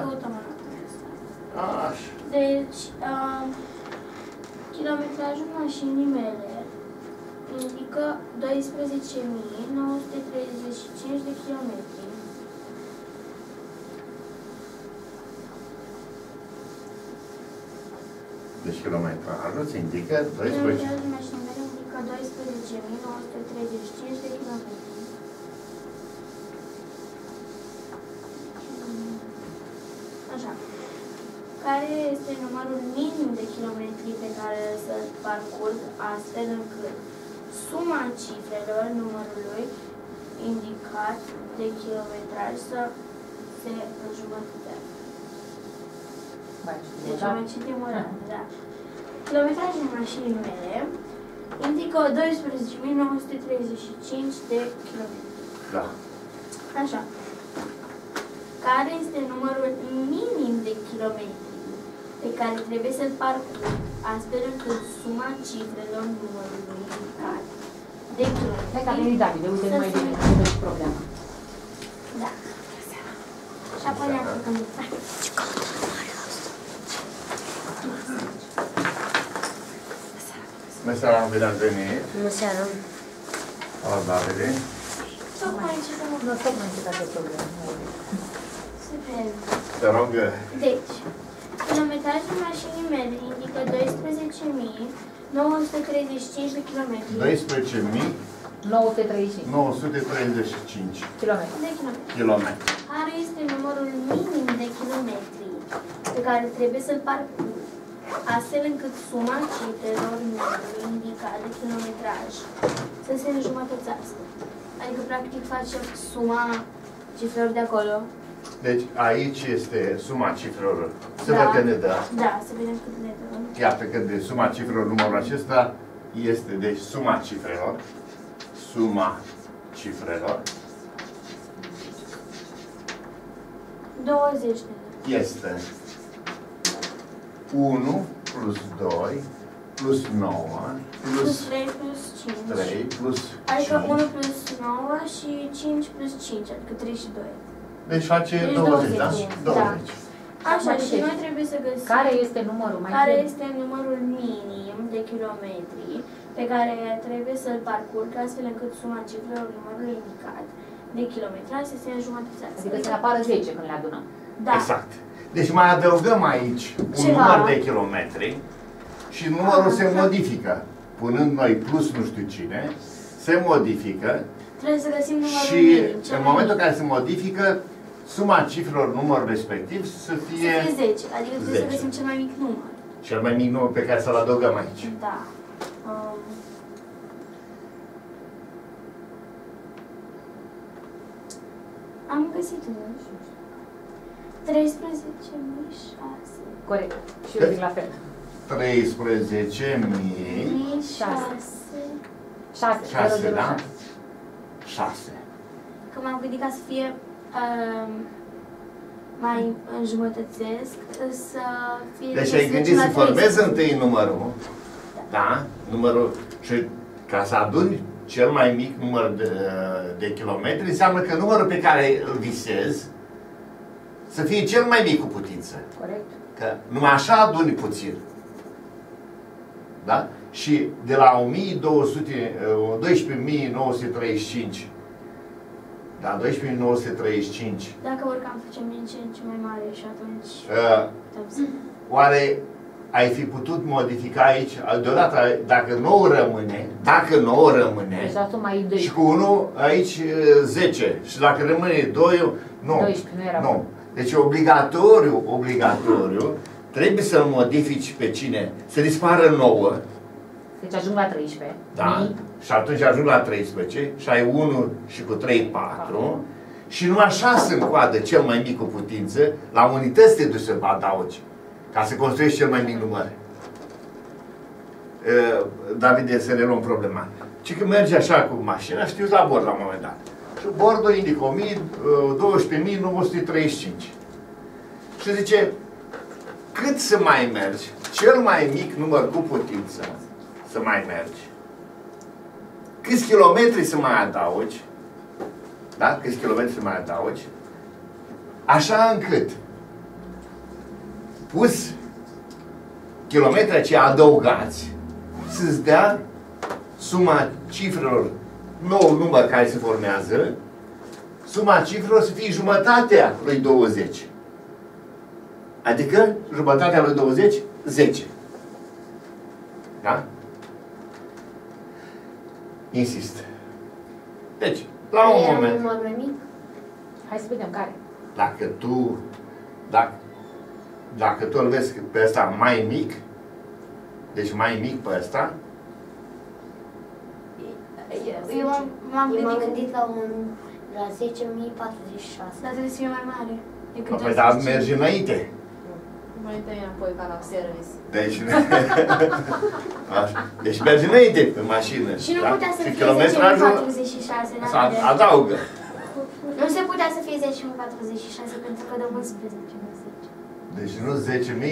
[SPEAKER 1] Așa. Deci, uh, kilometrajul mașinii mele indică doisprezece mii nouă sute treizeci și cinci de kilometri.
[SPEAKER 2] Deci kilometrajul îți indică doisprezece.
[SPEAKER 1] Kilometrajul mașinii mele indică doisprezece mii nouă sute treizeci și cinci de kilometri. Așa. Care este numărul minim de kilometri pe care să-l parcurg astfel încât suma cifrelor numărului indicat de kilometraj să se înjumătățească. Deci am citit o dată, da. Kilometrajul mașinii mele indică doisprezece mii nouă sute treizeci și cinci de kilometri.
[SPEAKER 2] Da.
[SPEAKER 1] Așa. Care este numărul minim de kilometri pe care trebuie să-l parcurg, astfel încât suma cifrelor numărului indicat de
[SPEAKER 3] Hai că a
[SPEAKER 1] kilometri.
[SPEAKER 3] venit Davide, uite, nu mai bine, nu și problema.
[SPEAKER 1] Da. Și apoi ne apucăm de fapt.
[SPEAKER 2] Bună seara, bine ați venit.
[SPEAKER 5] Bună seara.
[SPEAKER 2] Ala Davide.
[SPEAKER 1] Tocmai începem.
[SPEAKER 3] Nu, tot mai încercat de problema.
[SPEAKER 1] Super.
[SPEAKER 2] Te rog.
[SPEAKER 1] Deci, kilometrajul mașinii mele indică doisprezece mii nouă sute treizeci și cinci de kilometri.
[SPEAKER 2] doisprezece mii
[SPEAKER 3] nouă sute treizeci și cinci
[SPEAKER 2] nouă sute treizeci și cinci
[SPEAKER 3] kilometri.
[SPEAKER 1] De kilometri.
[SPEAKER 2] kilometri.
[SPEAKER 1] Care este numărul minim de kilometri pe care trebuie să-l parcurg, astfel încât suma cifrelor numărului indicat de kilometraj să se înjumătățească. Adică, practic, facem suma cifrelor de acolo.
[SPEAKER 2] Deci aici este suma cifrelor. Să
[SPEAKER 1] Da.
[SPEAKER 2] văd că ne dă.
[SPEAKER 1] Da, să vedem cât ne dă.
[SPEAKER 2] Iată că de suma cifrelor numărul acesta este de suma cifrelor. Suma cifrelor
[SPEAKER 1] douăzeci de lei.
[SPEAKER 2] este unu plus doi plus nouă
[SPEAKER 1] Plus
[SPEAKER 2] plus
[SPEAKER 1] trei plus cinci.
[SPEAKER 2] trei plus
[SPEAKER 1] Adică
[SPEAKER 2] cinci.
[SPEAKER 1] unu plus nouă și cinci plus cinci, adică trei și doi.
[SPEAKER 2] Deci face
[SPEAKER 1] Deci
[SPEAKER 2] douăzeci, da?
[SPEAKER 1] douăzeci.
[SPEAKER 2] douăzeci.
[SPEAKER 1] Așa,
[SPEAKER 3] Acum
[SPEAKER 1] și
[SPEAKER 3] știi.
[SPEAKER 1] noi trebuie să găsim
[SPEAKER 3] Care este numărul mai
[SPEAKER 1] care
[SPEAKER 3] mic?
[SPEAKER 1] este numărul minim de kilometri pe care trebuie să-l parcurg astfel încât suma cifrelor numărului indicat de kilometraj să se înjumătățească.
[SPEAKER 3] Adică să ne apară zece când le adunăm.
[SPEAKER 1] Da.
[SPEAKER 2] Exact. Deci mai adăugăm aici un
[SPEAKER 1] Ceva.
[SPEAKER 2] număr de kilometri și numărul
[SPEAKER 1] Ah,
[SPEAKER 2] se
[SPEAKER 1] da.
[SPEAKER 2] modifică. Punând noi plus nu știu cine, se modifică
[SPEAKER 1] Trebuie să găsim numărul
[SPEAKER 2] și
[SPEAKER 1] minim. cel
[SPEAKER 2] în
[SPEAKER 1] mai
[SPEAKER 2] momentul în
[SPEAKER 1] mic.
[SPEAKER 2] care se modifică, suma cifrelor numărul respectiv să
[SPEAKER 1] Să
[SPEAKER 2] fie
[SPEAKER 1] fie zece, adică trebuie să
[SPEAKER 2] zece.
[SPEAKER 1] găsim cel mai mic număr.
[SPEAKER 2] cel mai mic număr pe care să-l adăugăm aici.
[SPEAKER 1] Da. Um, am găsit unul. treisprezece mii șase.
[SPEAKER 3] Corect. Și eu zic la fel.
[SPEAKER 2] treisprezece mii
[SPEAKER 1] mii șase.
[SPEAKER 3] șase.
[SPEAKER 2] șase,
[SPEAKER 3] zero zero
[SPEAKER 2] da?
[SPEAKER 3] șase.
[SPEAKER 2] șase.
[SPEAKER 1] Că m-am gândit ca să fie um, mai înjumătățesc, să fie...
[SPEAKER 2] Deci
[SPEAKER 1] să
[SPEAKER 2] ai
[SPEAKER 1] zicem
[SPEAKER 2] gândit
[SPEAKER 1] la
[SPEAKER 2] să formezi
[SPEAKER 1] treisprezece.
[SPEAKER 2] întâi numărul, da? Numărul, și ca să aduni cel mai mic număr de, de kilometri, înseamnă că numărul pe care îl visezi să fie cel mai mic cu putință.
[SPEAKER 3] Corect.
[SPEAKER 2] Că numai așa aduni puțin. Da? Și de la o mie două sute, doisprezece mii nouă sute treizeci și cinci, da, doisprezece mii nouă sute treizeci și cinci,
[SPEAKER 1] Dacă urcam, facem din ce în ce mai mare și atunci
[SPEAKER 2] uh,
[SPEAKER 1] putem să...
[SPEAKER 2] oare ai fi putut modifica aici, deodată, dacă nouă rămâne, dacă nouă rămâne,
[SPEAKER 3] Deci asta mai doi.
[SPEAKER 2] și cu unu aici zece, și dacă rămâne doi, nu.
[SPEAKER 3] doisprezece, nu era
[SPEAKER 2] Nu.
[SPEAKER 3] bun.
[SPEAKER 2] Deci obligatoriu, obligatoriu, trebuie să-l modifici pe cine? Să dispară nouă,
[SPEAKER 3] Deci ajung la treisprezece.
[SPEAKER 2] da?
[SPEAKER 3] Mii.
[SPEAKER 2] Și atunci ajung la treisprezece și ai unu și cu trei, patru. Și numai șase în coadă, cel mai mic cu putință, la unități te duci să adaugi, ca să construiești cel mai mic număr. Uh, Davide, să ne luăm problema. Și când merge așa cu mașina, știu la bord la un moment dat. Și bordul indică o mie, doisprezece mii nouă sute treizeci și cinci. Și zice, cât să mai mergi, cel mai mic număr cu putință să mai mergi, câți kilometri să mai adaugi, da? Câți kilometri să mai adaugi, așa încât pus kilometri aceia adăugați să-ți dea suma cifrelor, nou număr care se formează, suma cifrelor să fie jumătatea lui douăzeci. Adică jumătatea lui douăzeci, zece. Da? Insist. Deci, la un
[SPEAKER 5] Era
[SPEAKER 2] moment,
[SPEAKER 5] un număr mai mic?
[SPEAKER 3] Hai să vedem care.
[SPEAKER 2] dacă tu, dacă, dacă tu îl vezi pe ăsta mai mic, deci mai mic pe ăsta,
[SPEAKER 1] Eu m-am- m-am
[SPEAKER 5] Eu m-am
[SPEAKER 1] gândit că
[SPEAKER 5] gândit la un la zece mii patruzeci și șase.
[SPEAKER 1] dar trebuie să fie mai mare decât
[SPEAKER 2] păi dar
[SPEAKER 1] doisprezece.
[SPEAKER 2] mergi înainte.
[SPEAKER 6] Mai dă-i înapoi ca la service.
[SPEAKER 2] Deci, așa. Deci mergi înainte pe mașină.
[SPEAKER 1] Și nu
[SPEAKER 2] da?
[SPEAKER 1] putea să
[SPEAKER 2] Și
[SPEAKER 1] fie
[SPEAKER 2] kilometrajul
[SPEAKER 1] zece mii patruzeci și șase,
[SPEAKER 2] să
[SPEAKER 1] n-am
[SPEAKER 2] adaugă.
[SPEAKER 1] Nu se putea să fie zece mii patruzeci și șase pentru că dă unsprezece, nu zece.
[SPEAKER 2] Deci nu zece mii,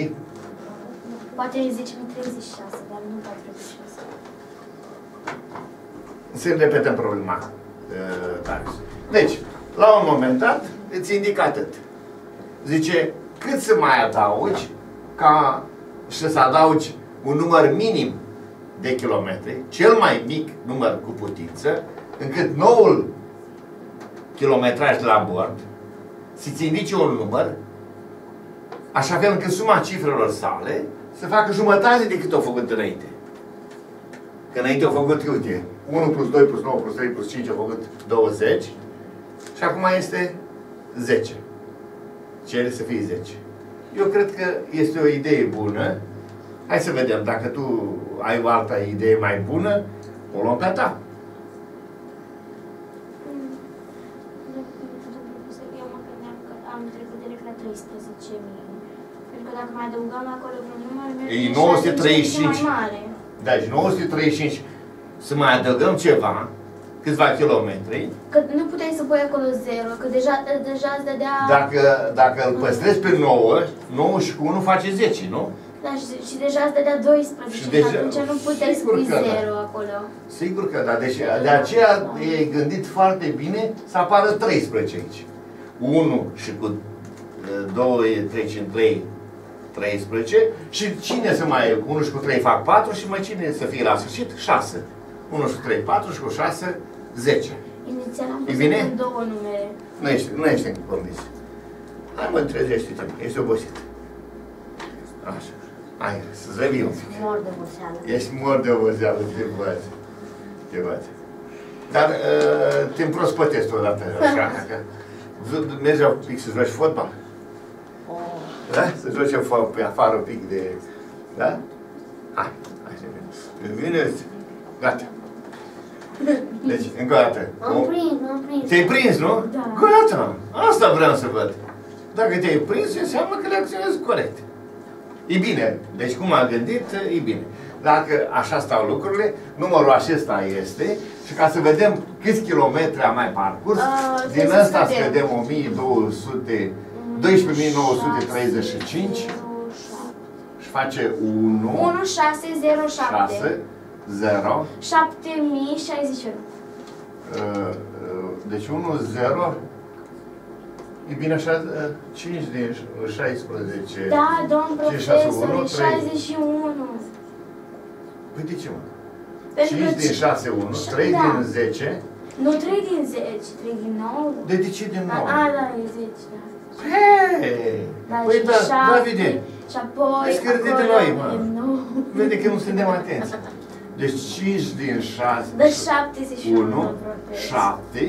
[SPEAKER 1] Poate e zece mii treizeci și șase, dar nu patruzeci și șase.
[SPEAKER 2] să repetăm problema. Uh, deci, la un moment dat, îți indică atât. Zice, cât să mai adaugi ca și să adaugi un număr minim de kilometri, cel mai mic număr cu putință, încât noul kilometraj de la bord să-ți indice un număr, așa fel încât suma cifrelor sale să facă jumătate de cât au făcut înainte. Că înainte au făcut, uite, unu plus doi plus nouă plus trei plus cinci au făcut douăzeci și acum este zece. Cere să fie zece. Eu cred că este o idee bună. Hai să vedem, dacă tu ai o altă idee mai bună, o luăm pe a ta.
[SPEAKER 1] Eu mă gândeam că am trecut direct la treisprezece mii. Pentru că dacă mai adăugăm acolo vreun număr,
[SPEAKER 2] E nouă sute treizeci și cinci.
[SPEAKER 1] mai mare.
[SPEAKER 2] Deci nouă sute treizeci și cinci, să mai adăugăm ceva, câțiva kilometri.
[SPEAKER 1] Că nu puteai să pui acolo zero, că deja, deja îți dădea...
[SPEAKER 2] Dacă, dacă îl păstrezi pe nouă, nouă și cu unu face zece, nu?
[SPEAKER 1] Da, și, și deja îți dădea doisprezece,
[SPEAKER 2] Și
[SPEAKER 1] și
[SPEAKER 2] deja-
[SPEAKER 1] atunci nu puteai să
[SPEAKER 2] sigur
[SPEAKER 1] pui
[SPEAKER 2] că da.
[SPEAKER 1] zero acolo.
[SPEAKER 2] Sigur că da, deci de aceea e gândit foarte bine să apară treisprezece aici. unu și cu doi treci în trei, treisprezece. Și cine să mai, unu și cu trei fac patru și mai cine să fie la sfârșit? șase. unu și cu trei, patru și cu șase, zece.
[SPEAKER 1] Inițial am
[SPEAKER 2] E
[SPEAKER 1] pus
[SPEAKER 2] bine?
[SPEAKER 1] în două numere.
[SPEAKER 2] Nu ești, nu ești încă convins. Hai mă, trezește-te, ești obosit. Așa. Hai, să-ți revii un pic.
[SPEAKER 5] Mor de oboseală.
[SPEAKER 2] Ești mor de oboseală, te văd. Te văd. Dar uh, te împrospătesc odată, așa, că v- mergi un pic să joci fotbal.
[SPEAKER 5] Oh.
[SPEAKER 2] Da? Să joci af- pe afară un pic de... Da? Hai, hai să vedem. Vine, gata. Deci, încă o dată.
[SPEAKER 5] M-am prins, m-am prins.
[SPEAKER 2] Te-ai prins, nu?
[SPEAKER 1] Da.
[SPEAKER 2] Gata! Asta vreau să văd. Dacă te-ai prins, înseamnă că le acționezi corect. E bine. Deci cum am gândit, e bine. Dacă așa stau lucrurile, numărul acesta este și ca să vedem câți kilometri am mai parcurs,
[SPEAKER 1] Uh,
[SPEAKER 2] din
[SPEAKER 1] trebuie să
[SPEAKER 2] ăsta
[SPEAKER 1] scădem.
[SPEAKER 2] scădem o mie două sute, doisprezece mii nouă sute treizeci și cinci și face unu,
[SPEAKER 1] unu șase zero șapte.
[SPEAKER 2] șase, zero,
[SPEAKER 1] șapte mii șaizeci și unu.
[SPEAKER 2] uh, uh, deci unu, zero, e bine așa, uh, cinci din șaisprezece.
[SPEAKER 1] Da, domn
[SPEAKER 2] cinci, șase,
[SPEAKER 1] profesor,
[SPEAKER 2] unu,
[SPEAKER 1] e
[SPEAKER 2] trei.
[SPEAKER 1] șaizeci și unu.
[SPEAKER 2] Păi de ce, mă?
[SPEAKER 1] Pentru că
[SPEAKER 2] cinci din
[SPEAKER 1] ci-
[SPEAKER 2] șase, unu, trei
[SPEAKER 1] Da.
[SPEAKER 2] din zece.
[SPEAKER 1] Nu trei din zece, trei din nouă.
[SPEAKER 2] De, de ce din
[SPEAKER 1] Da,
[SPEAKER 2] nou?
[SPEAKER 1] a, da, e zece, da.
[SPEAKER 2] Hei!
[SPEAKER 1] Da,
[SPEAKER 2] Păi
[SPEAKER 1] și
[SPEAKER 2] da,
[SPEAKER 1] șapte,
[SPEAKER 2] Davide,
[SPEAKER 1] Și apoi
[SPEAKER 2] Vezi că râde de
[SPEAKER 1] acolo
[SPEAKER 2] noi,
[SPEAKER 1] e
[SPEAKER 2] mă.
[SPEAKER 1] nouă.
[SPEAKER 2] vede că nu suntem atenți. Deci cinci din șase,
[SPEAKER 1] Dă șaptezeci și unu,
[SPEAKER 2] unu,
[SPEAKER 1] domn profesor.
[SPEAKER 2] șapte,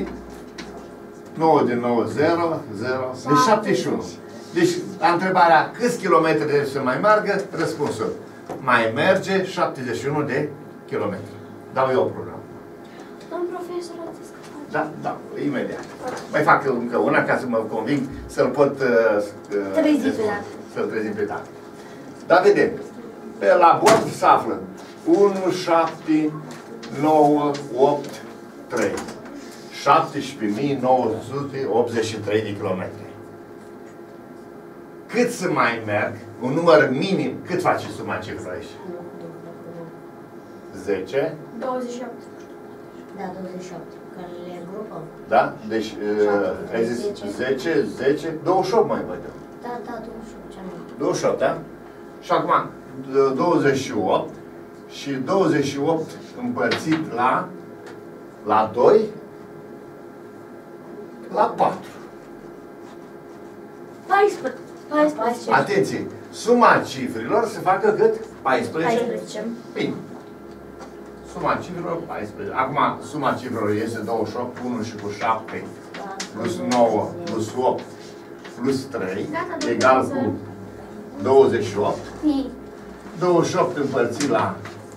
[SPEAKER 2] nouă din nouă, zero, zero, deci șaptezeci și unu. Deci, la întrebarea câți kilometri trebuie să mai meargă, răspunsul, mai merge șaptezeci și unu de kilometri. Dau eu o problemă.
[SPEAKER 1] Domn profesor, ați scăpat.
[SPEAKER 2] Da, da, imediat. Mai fac încă una ca să mă conving să-l pot uh,
[SPEAKER 1] Trezi pe
[SPEAKER 2] dezvolta.
[SPEAKER 1] dată.
[SPEAKER 2] Să-l trezim pe dată. Dar vedem. Pe la bord se află unu, șapte, nouă, opt, trei. șaptesprezece mii nouă sute optzeci și trei de kilometri. Cât să mai merg, un număr minim, cât face suma cifră aici? zece,
[SPEAKER 1] douăzeci și opt.
[SPEAKER 5] Da, douăzeci și opt. Că le grupăm.
[SPEAKER 2] da? Deci, uh, ai zis zece, zece, douăzeci și opt mai văd eu.
[SPEAKER 5] Da, da, douăzeci și opt. Ce nu?
[SPEAKER 2] douăzeci și opt, da? Și acum, douăzeci și opt și douăzeci și opt împărțit la, la doi, la patru.
[SPEAKER 1] paisprezece. paisprezece.
[SPEAKER 2] Atenție! Suma cifrilor se facă cât? paisprezece?
[SPEAKER 1] paisprezece.
[SPEAKER 2] Bine. Suma cifrilor, paisprezece. Acum, suma cifrilor este douăzeci și opt, unu și cu șapte, plus nouă, plus opt, plus trei,
[SPEAKER 1] Gata, domnule
[SPEAKER 2] egal
[SPEAKER 1] profesor.
[SPEAKER 2] cu douăzeci și opt.
[SPEAKER 1] Pi.
[SPEAKER 2] douăzeci și opt împărțit la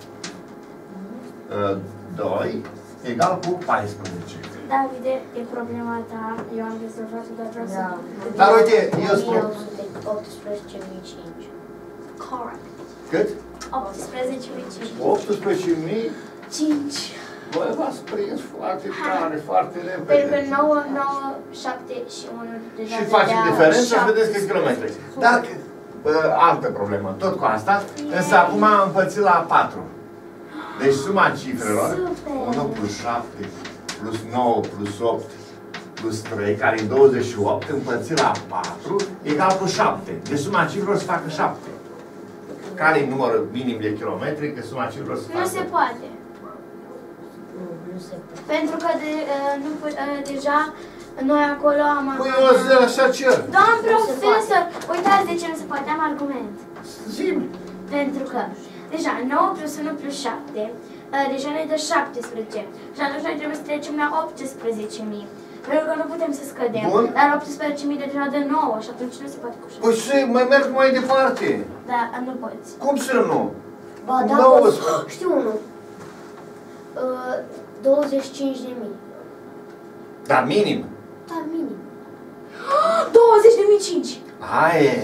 [SPEAKER 2] uh, doi, egal cu paisprezece.
[SPEAKER 1] Davide, e problema ta. Eu am rezolvat-o, dar vreau să...
[SPEAKER 5] Da.
[SPEAKER 2] Dar uite, eu spun...
[SPEAKER 5] optsprezece mii cinci.
[SPEAKER 1] Correct.
[SPEAKER 2] Cât?
[SPEAKER 1] optsprezece mii cinci.
[SPEAKER 2] optsprezece mii.
[SPEAKER 1] cinci.
[SPEAKER 2] Băi, v-ați prins foarte tare, foarte
[SPEAKER 1] Pentru că
[SPEAKER 2] repede.
[SPEAKER 1] nouă, nouă, șapte și unu deja
[SPEAKER 2] Și facem
[SPEAKER 1] dădea
[SPEAKER 2] diferența și
[SPEAKER 1] șapte.
[SPEAKER 2] vedeți câți kilometri. Dacă, uh, altă problemă, tot cu asta, însă acum am împărțit la patru. Deci suma cifrelor,
[SPEAKER 1] Super.
[SPEAKER 2] unu plus șapte, plus nouă, plus opt, plus trei, care e douăzeci și opt, împărțit la patru, egal cu șapte. Deci suma cifrelor se facă șapte. Care e numărul minim de kilometri, că suma cifrelor se facă?
[SPEAKER 1] Nu se poate.
[SPEAKER 5] Nu, nu se poate.
[SPEAKER 1] Pentru că de, uh, nu, pu- uh, deja noi acolo am...
[SPEAKER 2] Păi eu zic așa cer.
[SPEAKER 1] Doamn profesor, uitați de ce nu se poate, am argument.
[SPEAKER 2] Zi-mi.
[SPEAKER 1] Pentru că, deja, nouă plus unu plus șapte, uh, deja ne dă șaptesprezece. Și atunci noi trebuie să trecem la optsprezece mii. Pentru că nu putem să scădem.
[SPEAKER 2] Bun.
[SPEAKER 1] Dar optsprezece mii deja dă nouă și atunci nu se poate cu șapte.
[SPEAKER 2] Păi să mai merg mai departe.
[SPEAKER 1] Da, nu poți.
[SPEAKER 2] Cum să nu?
[SPEAKER 5] Ba da,
[SPEAKER 2] Nouă
[SPEAKER 5] poți.
[SPEAKER 2] spune.
[SPEAKER 5] Știu unul. Uh, douăzeci și cinci de mii.
[SPEAKER 2] Da, minim.
[SPEAKER 5] Da, minim.
[SPEAKER 1] douăzeci de mii cinci.
[SPEAKER 2] Hai.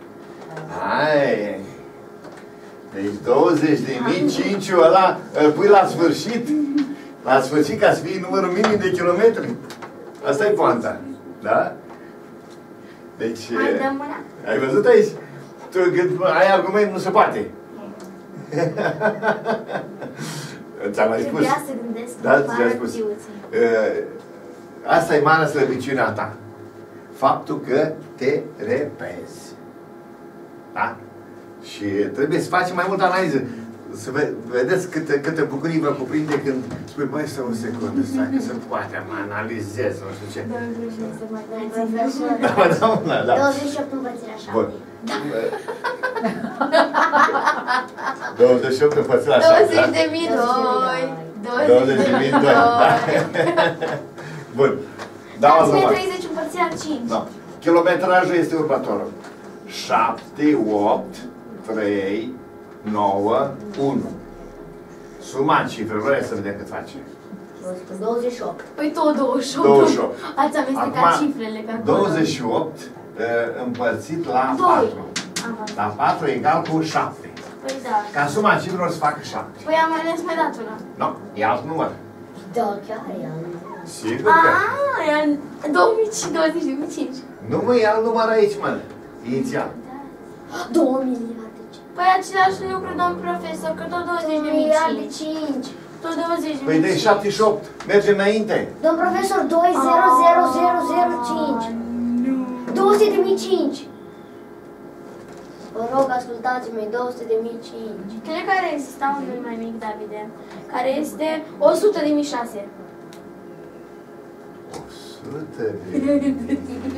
[SPEAKER 2] Hai. Deci douăzeci de mii cinci ăla îl pui la sfârșit. La sfârșit ca să fie numărul minim de kilometri. Asta e poanta. Da? Deci...
[SPEAKER 1] Hai, dăm mâna.
[SPEAKER 2] Ai văzut aici? Tu când ai argument, nu se poate. Ți-am mai spus.
[SPEAKER 1] Trebuia să gândesc
[SPEAKER 2] Da,
[SPEAKER 1] în
[SPEAKER 2] ți-am spus.
[SPEAKER 1] partiuțe.
[SPEAKER 2] Uh, Asta e marea slăbiciunea ta. Faptul că te repezi. Da? Și trebuie să faci mai multă analiză. Să ve vedeți câte, câte bucurii vă cuprinde când spui, băi, să o secundă, stai că se poate, mă analizez, nu știu ce.
[SPEAKER 5] Profesor.
[SPEAKER 2] Da, mă dau una, da.
[SPEAKER 5] douăzeci și opt împărțit la
[SPEAKER 2] Bun.
[SPEAKER 5] șapte.
[SPEAKER 2] douăzeci și opt împărțit la șapte,
[SPEAKER 6] douăzeci
[SPEAKER 2] da?
[SPEAKER 6] de mii doi.
[SPEAKER 2] douăzeci de mii doi, da. Bun. Dau alt
[SPEAKER 1] Dați-ne
[SPEAKER 2] număr.
[SPEAKER 1] treizeci împărțit la cinci.
[SPEAKER 2] Da. Kilometrajul este următorul. șapte, opt, trei, nouă, unu. Suma cifrelor, să vedem cât face.
[SPEAKER 5] douăzeci și opt.
[SPEAKER 1] Păi tot douăzeci și opt.
[SPEAKER 2] douăzeci și opt.
[SPEAKER 1] Ați amestecat
[SPEAKER 2] Acum,
[SPEAKER 1] cifrele pe acolo.
[SPEAKER 2] douăzeci și opt uh, împărțit la
[SPEAKER 1] Doi.
[SPEAKER 2] patru.
[SPEAKER 1] Aha.
[SPEAKER 2] La patru egal cu șapte.
[SPEAKER 1] Păi da.
[SPEAKER 2] Ca suma cifrelor să facă șapte.
[SPEAKER 1] Păi am ales mai dat una.
[SPEAKER 2] Nu, e alt număr.
[SPEAKER 5] Da, chiar e.
[SPEAKER 2] Sigur că.
[SPEAKER 1] Ah, e în două mii și douăzeci de mii cinci.
[SPEAKER 2] Nu mă, e alt număr aici, mă. Inițial.
[SPEAKER 5] două miliarde.
[SPEAKER 1] Păi același lucru, domn profesor, că tot douăzeci de mii
[SPEAKER 5] Miliarde
[SPEAKER 1] cinci.
[SPEAKER 5] cinci.
[SPEAKER 1] Tot douăzeci de
[SPEAKER 2] Păi
[SPEAKER 1] mii
[SPEAKER 2] de
[SPEAKER 1] cinci.
[SPEAKER 2] șapte și opt. Merge înainte.
[SPEAKER 5] Domn profesor, doi zero zero zero zero cinci. două sute de mii cinci. Vă rog, ascultați-mă, două sute de mii cinci.
[SPEAKER 1] Cred că are exista unul mai mic, Davide, care este o sută de mii șase.
[SPEAKER 2] o sută de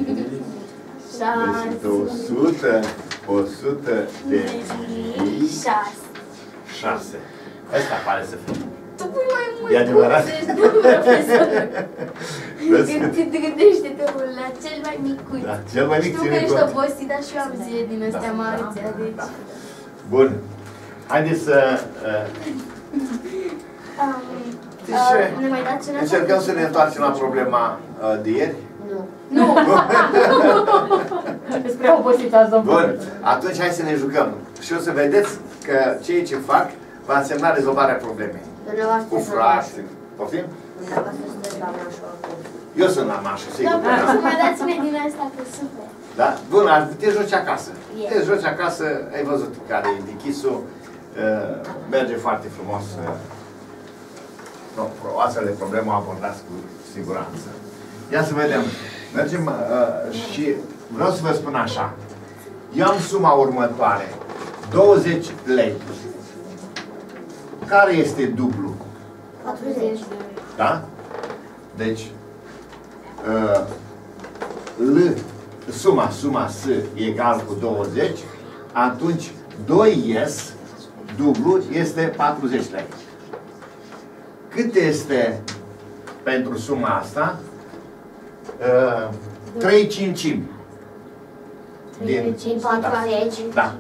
[SPEAKER 1] șase.
[SPEAKER 2] Deci o sută, o sută de
[SPEAKER 1] mii șase.
[SPEAKER 2] șase. Asta pare să fie.
[SPEAKER 1] Tu pui mai mult.
[SPEAKER 2] E adevărat?
[SPEAKER 1] Deci, domn profesor.
[SPEAKER 2] Vezi?
[SPEAKER 1] Gândi- Gândește-te la cel mai micuț.
[SPEAKER 2] Da, cel mai mic
[SPEAKER 1] Știu
[SPEAKER 2] ține
[SPEAKER 1] că ești
[SPEAKER 2] cont.
[SPEAKER 1] obosit, dar și eu am zile din astea
[SPEAKER 2] Da.
[SPEAKER 1] mari,
[SPEAKER 2] Da.
[SPEAKER 1] deci...
[SPEAKER 2] Bun. Haideți să... Uh,
[SPEAKER 1] Um,
[SPEAKER 2] Deci,
[SPEAKER 1] uh, ne mai dați una?
[SPEAKER 2] încercăm să ne întoarcem la problema uh, de ieri.
[SPEAKER 5] Nu.
[SPEAKER 1] Nu!
[SPEAKER 3] Despre obosiți azi, domnul
[SPEAKER 2] Bun.
[SPEAKER 3] profesor.
[SPEAKER 2] Atunci hai să ne jucăm. Și o să vedeți că ceea ce fac va însemna rezolvarea problemei.
[SPEAKER 5] Dumneavoastră
[SPEAKER 2] Cu
[SPEAKER 5] sunteți la
[SPEAKER 2] frați.
[SPEAKER 5] mașă.
[SPEAKER 2] Poftim?
[SPEAKER 5] Dumneavoastră sunteți la mașă acum.
[SPEAKER 2] Eu sunt la mașă, sigur
[SPEAKER 1] Da,
[SPEAKER 2] că da.
[SPEAKER 1] să mai dați-ne din asta, că super.
[SPEAKER 2] Da? Bun, azi te joci acasă.
[SPEAKER 1] Yeah.
[SPEAKER 2] Te joci acasă, ai văzut care e dichisul. Uh, merge foarte frumos. Uh, no, o astfel de problemă o abordați cu siguranță. Ia să vedem. Mergem uh, și vreau să vă spun așa. Eu am suma următoare. douăzeci lei. Care este dublu?
[SPEAKER 5] patruzeci.
[SPEAKER 2] Da? Deci, uh, L, suma, suma S egal cu douăzeci, atunci doi S, dublu, este patruzeci lei. Cât este pentru suma asta? Uh, trei cincimi. Din,
[SPEAKER 5] Din patruzeci.
[SPEAKER 2] da.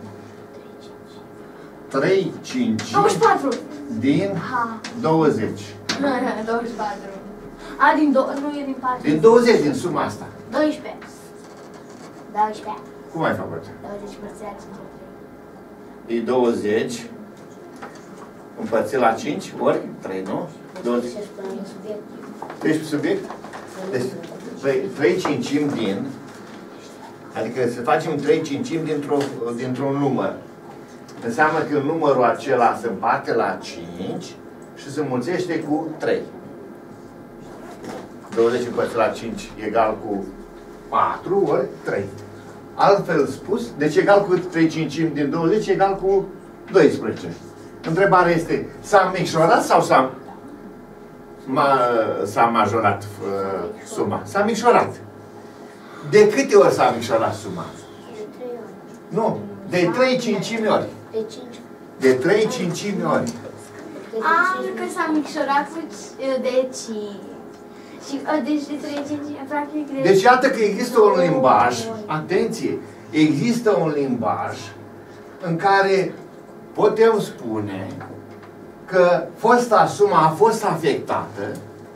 [SPEAKER 2] trei cincimi
[SPEAKER 1] douăzeci și patru!
[SPEAKER 2] din
[SPEAKER 1] Ha!
[SPEAKER 2] douăzeci.
[SPEAKER 1] douăzeci și patru. A, din două, nu e din patru.
[SPEAKER 2] Din douăzeci din suma asta.
[SPEAKER 1] doisprezece.
[SPEAKER 5] doisprezece.
[SPEAKER 2] Cum ai făcut?
[SPEAKER 5] douăzeci împărțit la cinci.
[SPEAKER 2] E douăzeci împărțit la cinci ori trei, nu? douăzeci.
[SPEAKER 5] Și până la subiect.
[SPEAKER 2] Ești pe subiect? Deci, trei cincimi din, adică să facem trei cincimi dintr-un dintr-un număr. Înseamnă că numărul acela se împarte la cinci și se mulțește cu trei. douăzeci împărțit la cinci egal cu patru ori trei. Altfel spus, deci egal cu trei cincimi din douăzeci egal cu doisprezece. Întrebarea este, s-a micșorat sau s-a ma, s-a majorat uh, suma? S-a micșorat. De câte ori s-a micșorat suma?
[SPEAKER 5] De trei ori.
[SPEAKER 2] Nu, de trei cincimi ori.
[SPEAKER 5] De cinci.
[SPEAKER 2] De trei cincimi ori.
[SPEAKER 1] Am că s-a micșorat cu c- de cinci. Și, uh, deci de trei cinci, practic de...
[SPEAKER 2] Deci iată că există un limbaj, atenție, există un limbaj în care putem spune că fosta sumă a fost afectată,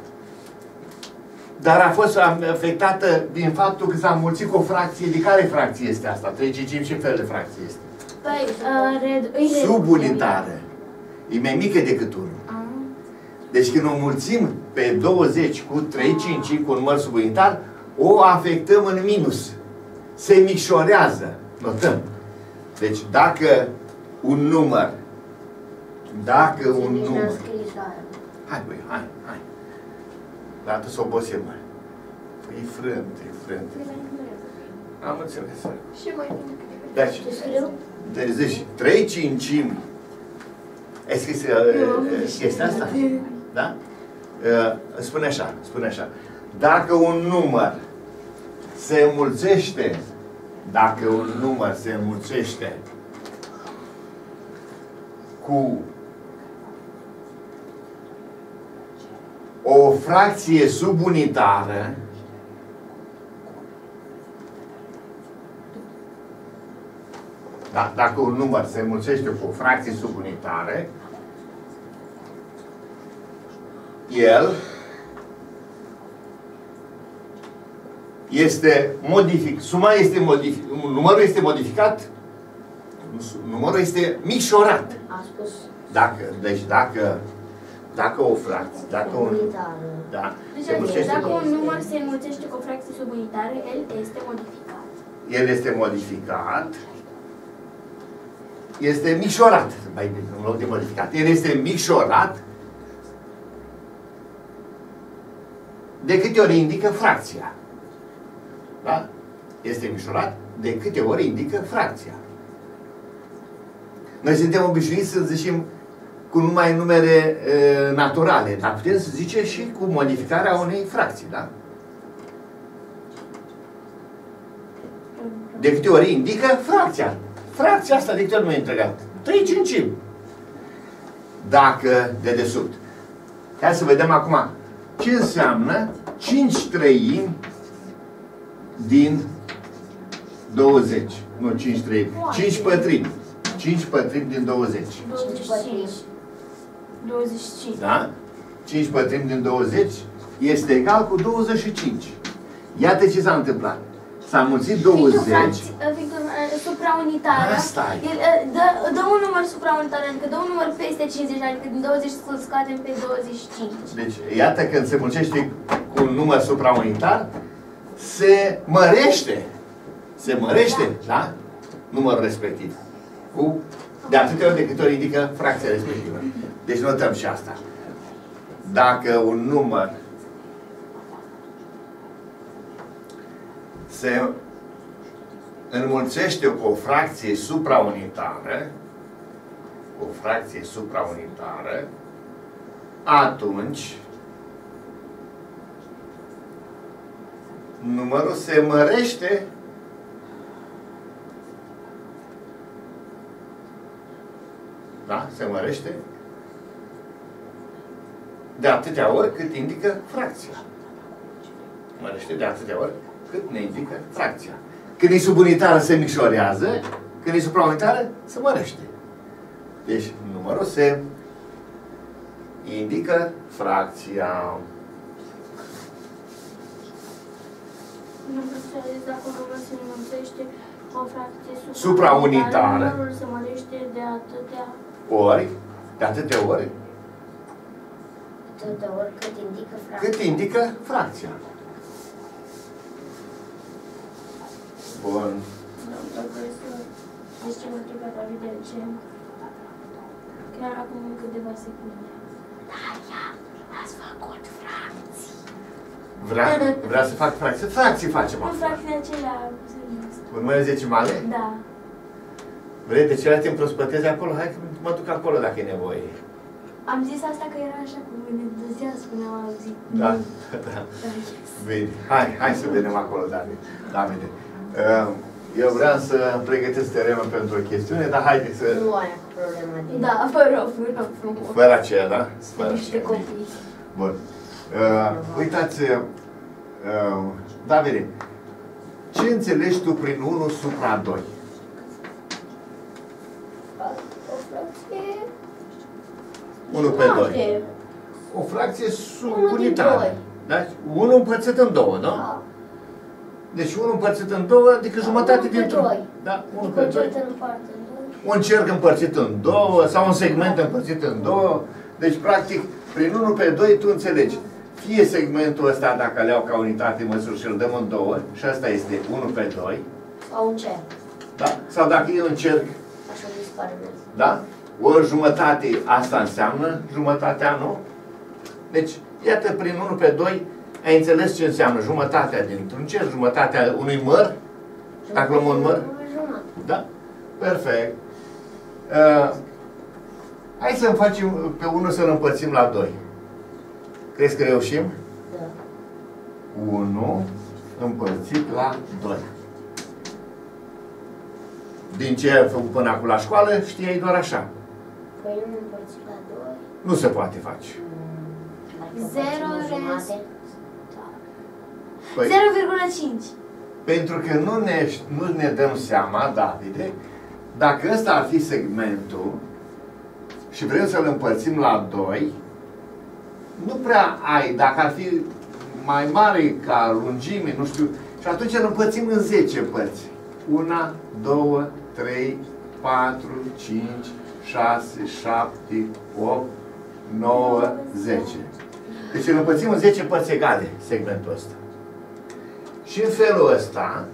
[SPEAKER 2] dar a fost afectată din faptul că s-a înmulțit cu o fracție. De care fracție este asta? trei cincimi, ce fel de fracție este?
[SPEAKER 1] Păi, uh, red...
[SPEAKER 2] Subunitară. E mai mică decât unu. Deci când o mulțim pe douăzeci cu trei cincimi, cu un număr subunitar, o afectăm în minus. Se micșorează. Notăm. Deci dacă un număr, dacă un număr... Hai, băi, hai, hai. Dată să obosim, mă. E frânt, e frânt. Am înțeles.
[SPEAKER 1] Și mai
[SPEAKER 2] Deci, deci, deci trei cincimi. Ai scris uh, chestia asta? Da? Uh, spune așa, spune așa. Dacă un număr se înmulțește, dacă un număr se înmulțește cu o fracție subunitară, da? Dacă un număr se înmulțește cu o fracție subunitară, el este modific, suma este modific, numărul este modificat, numărul este micșorat.
[SPEAKER 5] A spus.
[SPEAKER 2] Dacă, deci dacă, dacă o fracție, dacă un, da,
[SPEAKER 1] Deci,
[SPEAKER 2] se
[SPEAKER 1] adică,
[SPEAKER 2] înmulțește
[SPEAKER 1] dacă
[SPEAKER 2] cu,
[SPEAKER 1] un număr se înmulțește cu o fracție subunitară, el este modificat.
[SPEAKER 2] el este modificat, este micșorat, mai bine, în loc de modificat, el este micșorat de câte ori indică fracția. Da? Este micșorat de câte ori indică fracția. Noi suntem obișnuiți să zicem cu numai numere e, naturale, dar putem să zice și cu modificarea unei fracții, da? De câte ori indică fracția. Fracția asta de câte ori nu e întregat? trei cincimi. Dacă dedesubt. Hai să vedem acum ce înseamnă cinci treimi din douăzeci. Nu cinci treimi. cinci pătrimi. cinci pătrimi din douăzeci.
[SPEAKER 1] douăzeci și cinci. douăzeci și cinci.
[SPEAKER 2] Da? cinci pătrimi din douăzeci este egal cu douăzeci și cinci. Iată ce s-a întâmplat. S-a mulțit douăzeci.
[SPEAKER 1] Victor, supraunitară.
[SPEAKER 2] Asta e.
[SPEAKER 1] El, dă, dă un număr supraunitar, adică dă un număr peste cincizeci, adică din douăzeci să-l scoatem pe douăzeci și cinci.
[SPEAKER 2] Deci, iată când se mulțește cu un număr supraunitar, se mărește. Se mărește, da? Numărul respectiv. Cu de atâtea ori de câte ori indică fracția respectivă. Deci notăm și asta. Dacă un număr se înmulțește cu o fracție supraunitară, o fracție supraunitară, atunci numărul se mărește da? Se mărește de atâtea ori cât indică fracția. Mărește de atâtea ori cât ne indică fracția. Când e subunitară se micșorează, când e supraunitară se mărește. Deci numărul se indică fracția.
[SPEAKER 1] Nu înțeles dacă numărul se înmulțește cu o fracție
[SPEAKER 2] supraunitară,
[SPEAKER 1] numărul se mărește de atâtea
[SPEAKER 2] ori, de atâtea ori,
[SPEAKER 5] Atâtea ori cât indică fracția.
[SPEAKER 2] cât indică fracția. Bun.
[SPEAKER 1] Da, dacă este... Deci ce multiplicat la de ce? chiar acum în câteva secunde. Daria, ați făcut fracții.
[SPEAKER 2] Vrea, vrea să fac fracții? Fracții facem
[SPEAKER 1] Nu
[SPEAKER 2] acum.
[SPEAKER 1] fracțiile acelea.
[SPEAKER 2] Urmări decimale?
[SPEAKER 1] Da.
[SPEAKER 2] Vrei de celelalte îmi prospătezi acolo? Hai că mă duc acolo dacă e nevoie.
[SPEAKER 1] Am zis asta că era așa cum ne entuziasm când am auzit.
[SPEAKER 2] Da, da. Bine. Hai, hai să vedem acolo, David. Davide. Uh, Eu vreau să pregătesc terenul pentru o chestiune, dar haideți să...
[SPEAKER 5] Nu ai problema din...
[SPEAKER 1] Da, vă rog, vă rog frumos.
[SPEAKER 2] Fără aceea, da? Fără
[SPEAKER 1] Niște
[SPEAKER 2] aceea.
[SPEAKER 1] copii.
[SPEAKER 2] Bun. Uh, uitați, uh, Davide, ce înțelegi tu prin unu supra doi?
[SPEAKER 5] O fracție...
[SPEAKER 2] unu pe doi. O fracție subunitară. Da? unu împărțit în două, nu?
[SPEAKER 5] Da.
[SPEAKER 2] Deci unu împărțit în două, adică jumătate
[SPEAKER 5] unu pe
[SPEAKER 2] dintr-un.
[SPEAKER 5] doi.
[SPEAKER 2] Da, unu
[SPEAKER 5] După
[SPEAKER 2] pe
[SPEAKER 5] ce
[SPEAKER 2] doi.
[SPEAKER 5] te împarte în doi.
[SPEAKER 2] Un cerc împărțit în două sau un segment împărțit în două. Deci, practic, prin unu pe doi tu înțelegi. Fie segmentul ăsta, dacă le iau ca unitate măsură și îl dăm în două, și asta este unu pe doi.
[SPEAKER 5] Sau un cer.
[SPEAKER 2] Da? Sau dacă e un cerc,
[SPEAKER 5] Așa dispare mult.
[SPEAKER 2] da? O jumătate, asta înseamnă jumătatea, nu? Deci, iată, prin unu pe doi ai înțeles ce înseamnă jumătatea dintr-un cerc, jumătatea unui măr. Dacă luăm un măr? Da? Perfect. Uh, hai să facem pe unu să-l împărțim la doi. Crezi că reușim?
[SPEAKER 5] Da.
[SPEAKER 2] unu împărțit la doi. Din ce ai făcut până acum la școală, știai doar așa.
[SPEAKER 5] Păi unu împărțit la doi.
[SPEAKER 2] Nu se poate face.
[SPEAKER 1] Zero rest.
[SPEAKER 2] Păi,
[SPEAKER 1] zero virgulă cinci.
[SPEAKER 2] pentru că nu ne, nu ne dăm seama, Davide, dacă ăsta ar fi segmentul și vrem să-l împărțim la doi, nu prea ai, dacă ar fi mai mare ca lungime, nu știu, și atunci îl împărțim în zece părți. unu, doi, trei, patru, cinci, șase, șapte, opt, nouă, zece. Deci îl împărțim în zece părți egale, segmentul ăsta. Și în felul ăsta,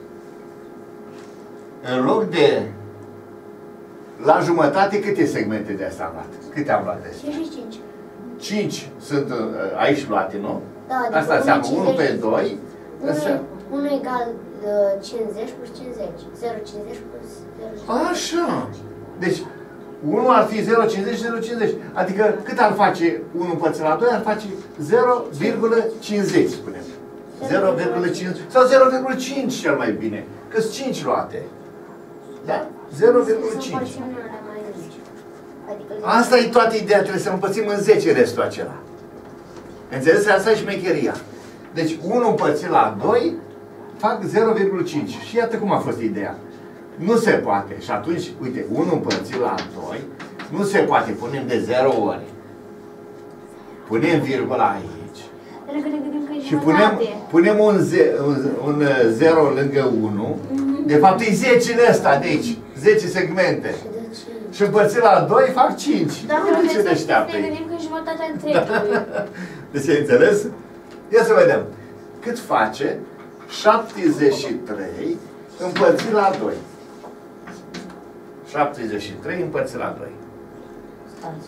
[SPEAKER 2] în loc de la jumătate, câte segmente de asta am luat? Câte am luat de astea?
[SPEAKER 5] cinci și cinci.
[SPEAKER 2] cinci sunt uh, aici luate, nu?
[SPEAKER 5] Da, adică
[SPEAKER 2] Asta înseamnă
[SPEAKER 5] unu
[SPEAKER 2] unu pe
[SPEAKER 5] cincizeci.
[SPEAKER 2] doi. Înseamnă...
[SPEAKER 5] unu egal uh, cincizeci plus cincizeci. zero virgulă cincizeci plus zero virgulă cincizeci.
[SPEAKER 2] Așa. Deci, unu ar fi zero virgulă cincizeci, zero virgulă cincizeci. Adică cât ar face unu împărțit la doi? Ar face zero virgulă cincizeci, spunem. zero virgulă cincizeci sau zero virgulă cinci cel mai bine. Că-s cinci luate. Da? zero virgulă
[SPEAKER 5] Să
[SPEAKER 2] cinci.
[SPEAKER 5] împărțim unele mai mici. Adică
[SPEAKER 2] Asta e toată ideea, trebuie să împărțim în zece restul acela. Înțeles? Asta e șmecheria. Deci unu împărțit la doi fac zero virgulă cinci. Și iată cum a fost ideea. Nu se poate. Și atunci, uite, unu împărțit la doi, nu se poate. Punem de zero ori. Punem virgula aici.
[SPEAKER 1] Pentru că ne gândim că e
[SPEAKER 2] Și punem,
[SPEAKER 1] jumătate.
[SPEAKER 2] punem un, ze, un, un zero lângă unu. De fapt e zece în ăsta de aici. zece segmente.
[SPEAKER 5] și de cinci.
[SPEAKER 2] Și împărțit la doi fac cinci.
[SPEAKER 1] Dar
[SPEAKER 2] Uite ce
[SPEAKER 1] trebuie să
[SPEAKER 2] deșteaptă
[SPEAKER 1] ne
[SPEAKER 2] e.
[SPEAKER 1] gândim că e jumătatea întregului.
[SPEAKER 2] Deci ai înțeles? Ia să vedem. Cât face șaptezeci și trei împărțit la doi? șaptezeci și trei împărțit la doi.
[SPEAKER 5] Stați.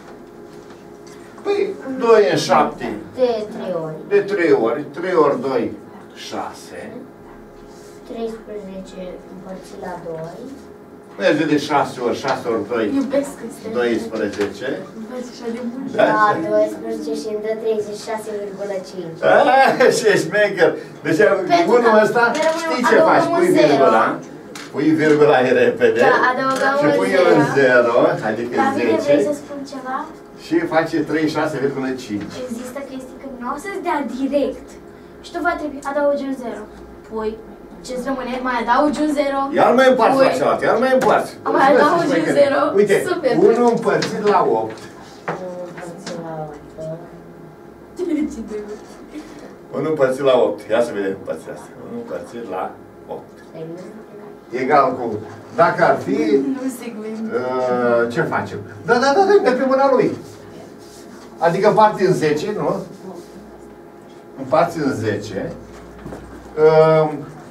[SPEAKER 2] Păi, doi în șapte.
[SPEAKER 5] De trei ori.
[SPEAKER 2] De trei ori. trei ori doi, șase.
[SPEAKER 5] treisprezece împărțit la doi.
[SPEAKER 2] Merge de șase ori, șase ori doi,
[SPEAKER 1] Iubesc ăsta.
[SPEAKER 2] doisprezece.
[SPEAKER 1] Îmi place așa de mult.
[SPEAKER 2] Da?
[SPEAKER 5] Da, doisprezece și îmi dă treizeci și șase virgulă cinci.
[SPEAKER 2] Ah, și ești șmecher. Deci
[SPEAKER 1] Pentru
[SPEAKER 2] unul
[SPEAKER 1] că
[SPEAKER 2] ăsta,
[SPEAKER 1] rămâne-
[SPEAKER 2] știi ce
[SPEAKER 1] adăugăm
[SPEAKER 2] faci?
[SPEAKER 1] un
[SPEAKER 2] Pui
[SPEAKER 1] zero.
[SPEAKER 2] virgula. Pui virgula e repede.
[SPEAKER 1] Da, adăugăm
[SPEAKER 2] Și
[SPEAKER 1] un
[SPEAKER 2] pui
[SPEAKER 1] zero.
[SPEAKER 2] un zero, adică
[SPEAKER 1] David, vrei să
[SPEAKER 2] zece.
[SPEAKER 1] spun ceva?
[SPEAKER 2] Și face treizeci și șase virgulă cinci.
[SPEAKER 1] Există chestii când nu o să-ți dea direct. Și tu va trebui adaugi un zero. Pui ce-ți rămâne, mai adaugi un zero.
[SPEAKER 2] Iar mai împarți
[SPEAKER 1] Pui-
[SPEAKER 2] la cealaltă, iar mai împarți.
[SPEAKER 1] Mai adaugi un zero.
[SPEAKER 2] Uite,
[SPEAKER 1] Super.
[SPEAKER 2] unu împărțit la opt.
[SPEAKER 5] unu împărțit la opt.
[SPEAKER 1] Ce de mult.
[SPEAKER 2] unu împărțit la opt. Ia să vedem împărțirea asta. unu împărțit la opt. Egal cu... Dacă ar fi...
[SPEAKER 1] Nu segment.
[SPEAKER 2] Uh, ce facem? Da, da, da, da, pe mâna lui. Adică împarți în zece, nu? Împarți în zece. Uh,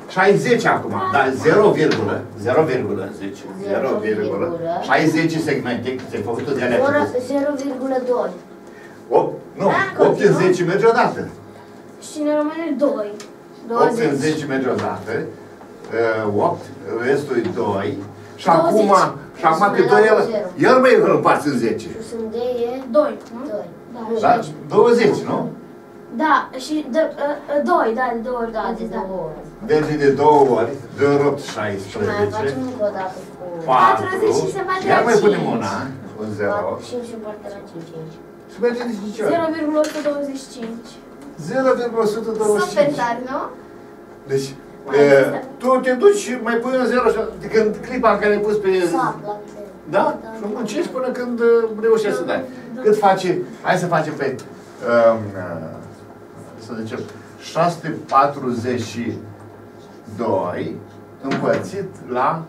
[SPEAKER 2] șaizeci acum, da, zero virgulă, zero virgulă zece, zero virgulă, șaizeci segmente, ți-ai făcut-o de alea.
[SPEAKER 5] zero virgulă doi.
[SPEAKER 2] opt, nu, opt în zece merge odată.
[SPEAKER 1] Și ne rămâne doi.
[SPEAKER 2] opt în zece merge odată, opt, restul e doi. Și acum, și acum pe doi, el mai îl împarți în zece.
[SPEAKER 5] Și sunt de e
[SPEAKER 1] doi, nu?
[SPEAKER 5] doi.
[SPEAKER 2] Da? douăzeci, nu?
[SPEAKER 1] Da, și de, uh, doi, da, de două ori.
[SPEAKER 5] Da, de două ori.
[SPEAKER 2] Deci de două ori, doi ori opt,
[SPEAKER 5] Și mai
[SPEAKER 2] șaisprezece,
[SPEAKER 5] facem încă o dată cu
[SPEAKER 2] patru,
[SPEAKER 1] patruzeci și se face
[SPEAKER 2] iar
[SPEAKER 1] la
[SPEAKER 2] mai punem
[SPEAKER 1] cinci.
[SPEAKER 2] una, un zero,
[SPEAKER 5] cinci și împărțit la cinci aici.
[SPEAKER 2] și merge de cinci ori.
[SPEAKER 1] zero virgulă o sută douăzeci și cinci.
[SPEAKER 2] zero virgulă o sută douăzeci și
[SPEAKER 1] Super
[SPEAKER 2] cinci.
[SPEAKER 1] tare, nu?
[SPEAKER 2] Deci,
[SPEAKER 1] Mai
[SPEAKER 2] e,
[SPEAKER 1] există.
[SPEAKER 2] tu te duci și mai pui un zero și când clipa în care ai pus pe...
[SPEAKER 5] Exact, la fel.
[SPEAKER 2] Da? Și muncești până când uh, reușești să dai. Cât face, hai să facem pe, um, uh, să zicem, șase sute patruzeci și doi împărțit la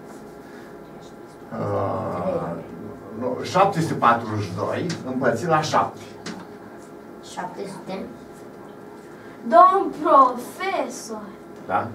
[SPEAKER 2] uh, nu, șapte sute patruzeci și doi împărțit la șapte.
[SPEAKER 5] șapte sute.
[SPEAKER 1] Domn profesor!
[SPEAKER 2] Da?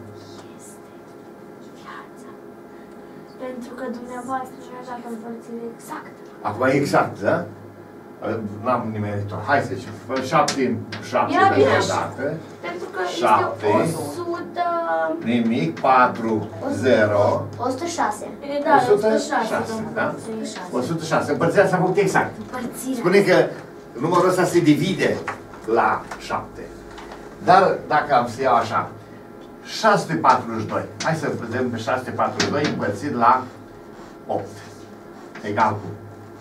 [SPEAKER 1] Viața. Pentru că dumneavoastră mi-a dat împărțire exactă.
[SPEAKER 2] Acum e exact, da? N-am nimerit-o. Hai să zicem, fă șapte în șapte
[SPEAKER 1] Ia
[SPEAKER 2] de
[SPEAKER 1] bine.
[SPEAKER 2] dată.
[SPEAKER 1] Pentru că
[SPEAKER 2] Șapte.
[SPEAKER 1] este o sută...
[SPEAKER 2] Nimic, patru, zero.
[SPEAKER 5] o sută șase.
[SPEAKER 1] E, da,
[SPEAKER 2] o sută
[SPEAKER 1] o sută șase,
[SPEAKER 2] șase,
[SPEAKER 1] domnul
[SPEAKER 2] da?
[SPEAKER 1] profesor.
[SPEAKER 2] o sută șase. Împărțirea s-a făcut exact.
[SPEAKER 1] Împărțirea.
[SPEAKER 2] Spune că numărul ăsta se divide la șapte. Dar dacă am să iau așa, șase sute patruzeci și doi. Hai să vedem pe șase sute patruzeci și doi împărțit la opt. Egal cu.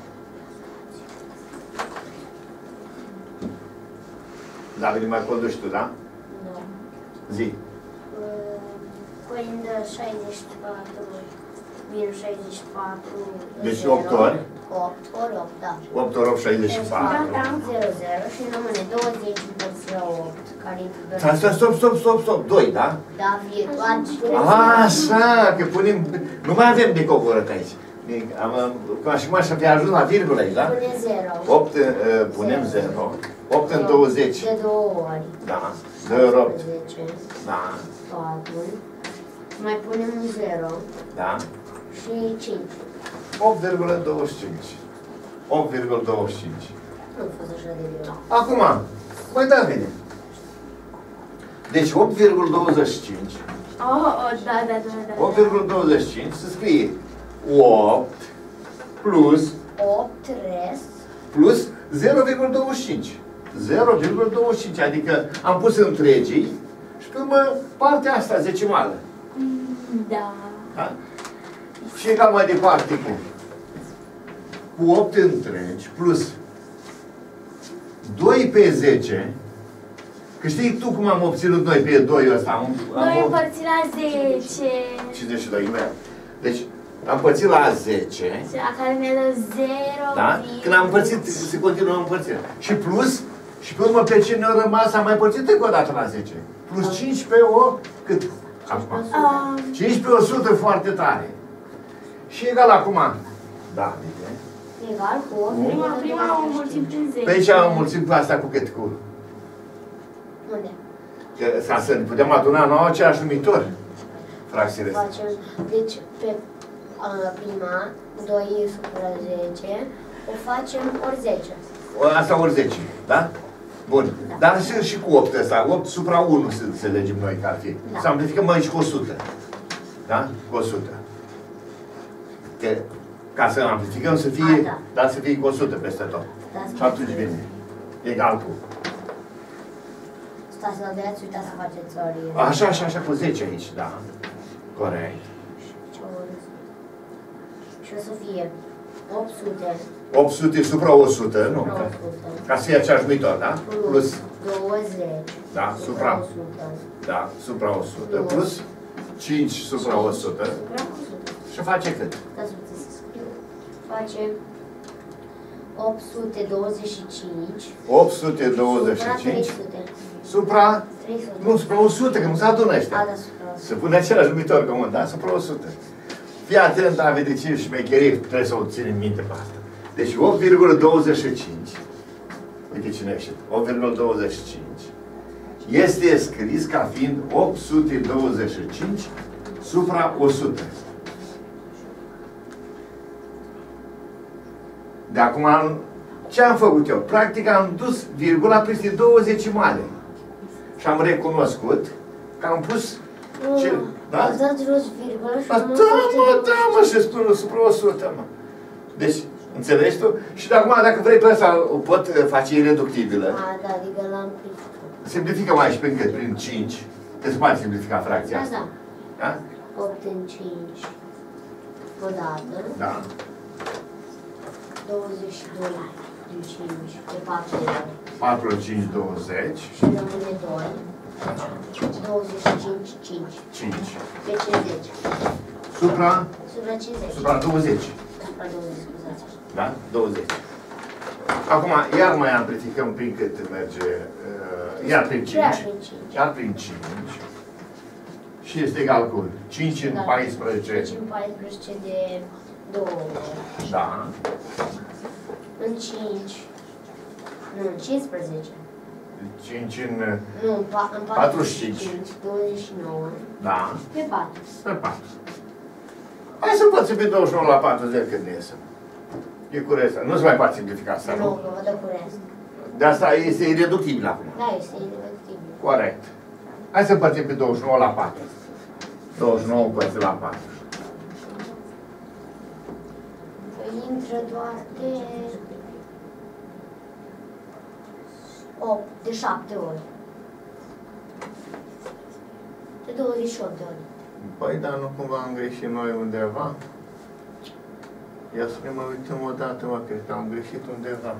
[SPEAKER 2] Da, vine mai conduci tu, da?
[SPEAKER 5] Nu.
[SPEAKER 2] Zi.
[SPEAKER 5] Păi de șaizeci și patru minus șaizeci și patru.
[SPEAKER 2] Deci
[SPEAKER 5] zero,
[SPEAKER 2] opt ori?
[SPEAKER 5] opt ori opt, da.
[SPEAKER 2] opt ori opt, șaizeci și patru.
[SPEAKER 5] Da, zero, zero și rămâne douăzeci împărțit la opt, care e
[SPEAKER 2] Stai, stai, stop, stop, stop, stop. doi, da?
[SPEAKER 5] Da, virgulă.
[SPEAKER 2] Așa, că punem... Nu mai avem de coborât aici. Am, ca și cum să fie ajuns la virgulă aici, da?
[SPEAKER 5] Pune zero.
[SPEAKER 2] opt, uh, punem zero. opt în douăzeci.
[SPEAKER 5] De două ori.
[SPEAKER 2] Da. doi ori opt.
[SPEAKER 5] zece,
[SPEAKER 2] Da.
[SPEAKER 5] patru. Mai punem un zero
[SPEAKER 2] Da.
[SPEAKER 5] și cinci.
[SPEAKER 2] opt virgulă douăzeci și cinci. opt virgulă douăzeci și cinci.
[SPEAKER 5] Nu a fost așa de greu.
[SPEAKER 2] Acum, mai da bine. Deci opt virgulă douăzeci și cinci.
[SPEAKER 1] Oh, oh, da, da, da, da.
[SPEAKER 2] opt virgulă douăzeci și cinci se scrie opt plus
[SPEAKER 5] opt rest.
[SPEAKER 2] plus zero virgulă douăzeci și cinci. zero virgulă douăzeci și cinci, adică am pus întregii și pe urmă partea asta zecimală.
[SPEAKER 1] Da.
[SPEAKER 2] Da? Și egal mai departe cu cu opt întregi plus doi pe zece. Că știi tu cum am obținut noi pe doi ăsta? Am, am
[SPEAKER 1] Noi
[SPEAKER 2] ob-
[SPEAKER 1] împărțit la zece.
[SPEAKER 2] cincizeci și doi, imediat. Deci am împărțit la zece.
[SPEAKER 1] Și la care ne dă zero.
[SPEAKER 2] Da? Când am împărțit, se continuă împărțirea. Și plus, și pe urmă pe ce ne-a rămas, am mai împărțit încă o dată la zece. Plus cinci pe o, cât? Acum.
[SPEAKER 1] Um,
[SPEAKER 2] cinci pe o sută, foarte tare. Și egal acum. Da, uite.
[SPEAKER 5] Egal cu
[SPEAKER 1] prima, prima o mulțim prin zece.
[SPEAKER 2] Pe aici am mulțit cu asta cu cât? Cu...
[SPEAKER 5] unde?
[SPEAKER 2] Că, ca să ne putem aduna nouă același numitor. Fracțiile astea.
[SPEAKER 5] Facem, deci pe a, prima, doi supra zece, o facem ori zece.
[SPEAKER 2] O- Asta ori zece, da? Bun.
[SPEAKER 5] Da.
[SPEAKER 2] Dar și, și cu opt ăsta, opt supra unu să înțelegem noi că ar fi.
[SPEAKER 5] Da.
[SPEAKER 2] Să amplificăm aici cu o sută. Da? Cu o sută. Că, ca să amplificăm să fie,
[SPEAKER 5] A, da.
[SPEAKER 2] da, să fie cu o sută peste tot.
[SPEAKER 5] Da,
[SPEAKER 2] Și atunci vine. Egal cu.
[SPEAKER 5] Stați la de-ați, uitați să faceți ori.
[SPEAKER 2] Așa, așa, așa, cu zece aici, da. Corect.
[SPEAKER 5] Ce ori? Și o să fie opt sute.
[SPEAKER 2] opt sute supra o sută, nu?
[SPEAKER 5] supra
[SPEAKER 2] Ca,
[SPEAKER 5] o sută.
[SPEAKER 2] ca să fie aceeași numitor, da? Plus,
[SPEAKER 5] douăzeci.
[SPEAKER 2] da, supra,
[SPEAKER 5] o sută.
[SPEAKER 2] da, supra o sută. Plus cinci supra o sută.
[SPEAKER 5] Supra o sută.
[SPEAKER 2] Și face cât?
[SPEAKER 5] Dați puteți să scriu. Face opt sute douăzeci și cinci.
[SPEAKER 2] opt sute douăzeci și
[SPEAKER 5] Supra
[SPEAKER 2] cinci.
[SPEAKER 5] trei sute.
[SPEAKER 2] Supra,
[SPEAKER 5] trei sute.
[SPEAKER 2] nu, supra o sută, că nu se adună
[SPEAKER 5] A,
[SPEAKER 2] ăștia.
[SPEAKER 5] da, supra o sută.
[SPEAKER 2] Se pune același numitor comun, da? Supra o sută. Fii atent, David, de ce șmecherie trebuie să o ținem minte pe asta. Deci opt virgulă douăzeci și cinci, uite cine ești, opt virgulă douăzeci și cinci, este scris ca fiind opt sute douăzeci și cinci supra o sută. De acum, ce am făcut eu? Practic am dus virgula peste două decimale. Și am recunoscut că am pus... Ce? Da?
[SPEAKER 5] Ați dat jos virgulă și
[SPEAKER 2] Da, mă, da, mă, și spun supra o sută, mă. Deci, înțelegi tu? Și de acum, dacă vrei pe ăsta, o pot face ireductibilă.
[SPEAKER 5] A, da, adică l-am amplificat.
[SPEAKER 2] Simplifică mai și prin cât? Prin cinci. Te poate simplifica fracția
[SPEAKER 5] Da,
[SPEAKER 2] asta.
[SPEAKER 5] da.
[SPEAKER 2] Da?
[SPEAKER 5] opt în cinci odată.
[SPEAKER 2] Da.
[SPEAKER 5] douăzeci și doi în cinci de patru ori.
[SPEAKER 2] patru, cinci, douăzeci.
[SPEAKER 5] Și rămâne doi. douăzeci și cinci, cinci.
[SPEAKER 2] cinci.
[SPEAKER 5] Pe cincizeci.
[SPEAKER 2] Supra?
[SPEAKER 5] Supra cincizeci.
[SPEAKER 2] Supra douăzeci.
[SPEAKER 5] Supra douăzeci, scuzați.
[SPEAKER 2] Da? douăzeci. Acum, iar mai amplificăm prin cât merge, uh, iar prin
[SPEAKER 5] Iar
[SPEAKER 2] cinci.
[SPEAKER 5] prin cinci.
[SPEAKER 2] Iar prin cinci. Și este egal cu cinci în
[SPEAKER 5] Da.
[SPEAKER 2] paisprezece.
[SPEAKER 5] cinci în paisprezece de două ori.
[SPEAKER 2] Da.
[SPEAKER 5] În cinci. Nu, în cincisprezece.
[SPEAKER 2] cinci în...
[SPEAKER 5] Nu, în, pa, în
[SPEAKER 2] patruzeci și cinci.
[SPEAKER 5] douăzeci și nouă.
[SPEAKER 2] Da.
[SPEAKER 5] Pe patru.
[SPEAKER 2] Pe patru. Hai să poți pe douăzeci și nouă la patruzeci când iese. E curent. Nu se mai poate simplifica asta,
[SPEAKER 5] Nu,
[SPEAKER 2] nu?
[SPEAKER 5] că vă dă curent.
[SPEAKER 2] De asta este ireductibil acum.
[SPEAKER 5] Da, este ireductibil.
[SPEAKER 2] Corect. Hai să împărțim pe douăzeci și nouă la patru. douăzeci și nouă împărțit la patru.
[SPEAKER 5] Păi intră doar de opt, de șapte ori. De douăzeci și opt de ori.
[SPEAKER 2] Păi, dar nu cumva am greșit noi undeva? Ia să ne mai uităm o dată, mă, cred că am greșit undeva.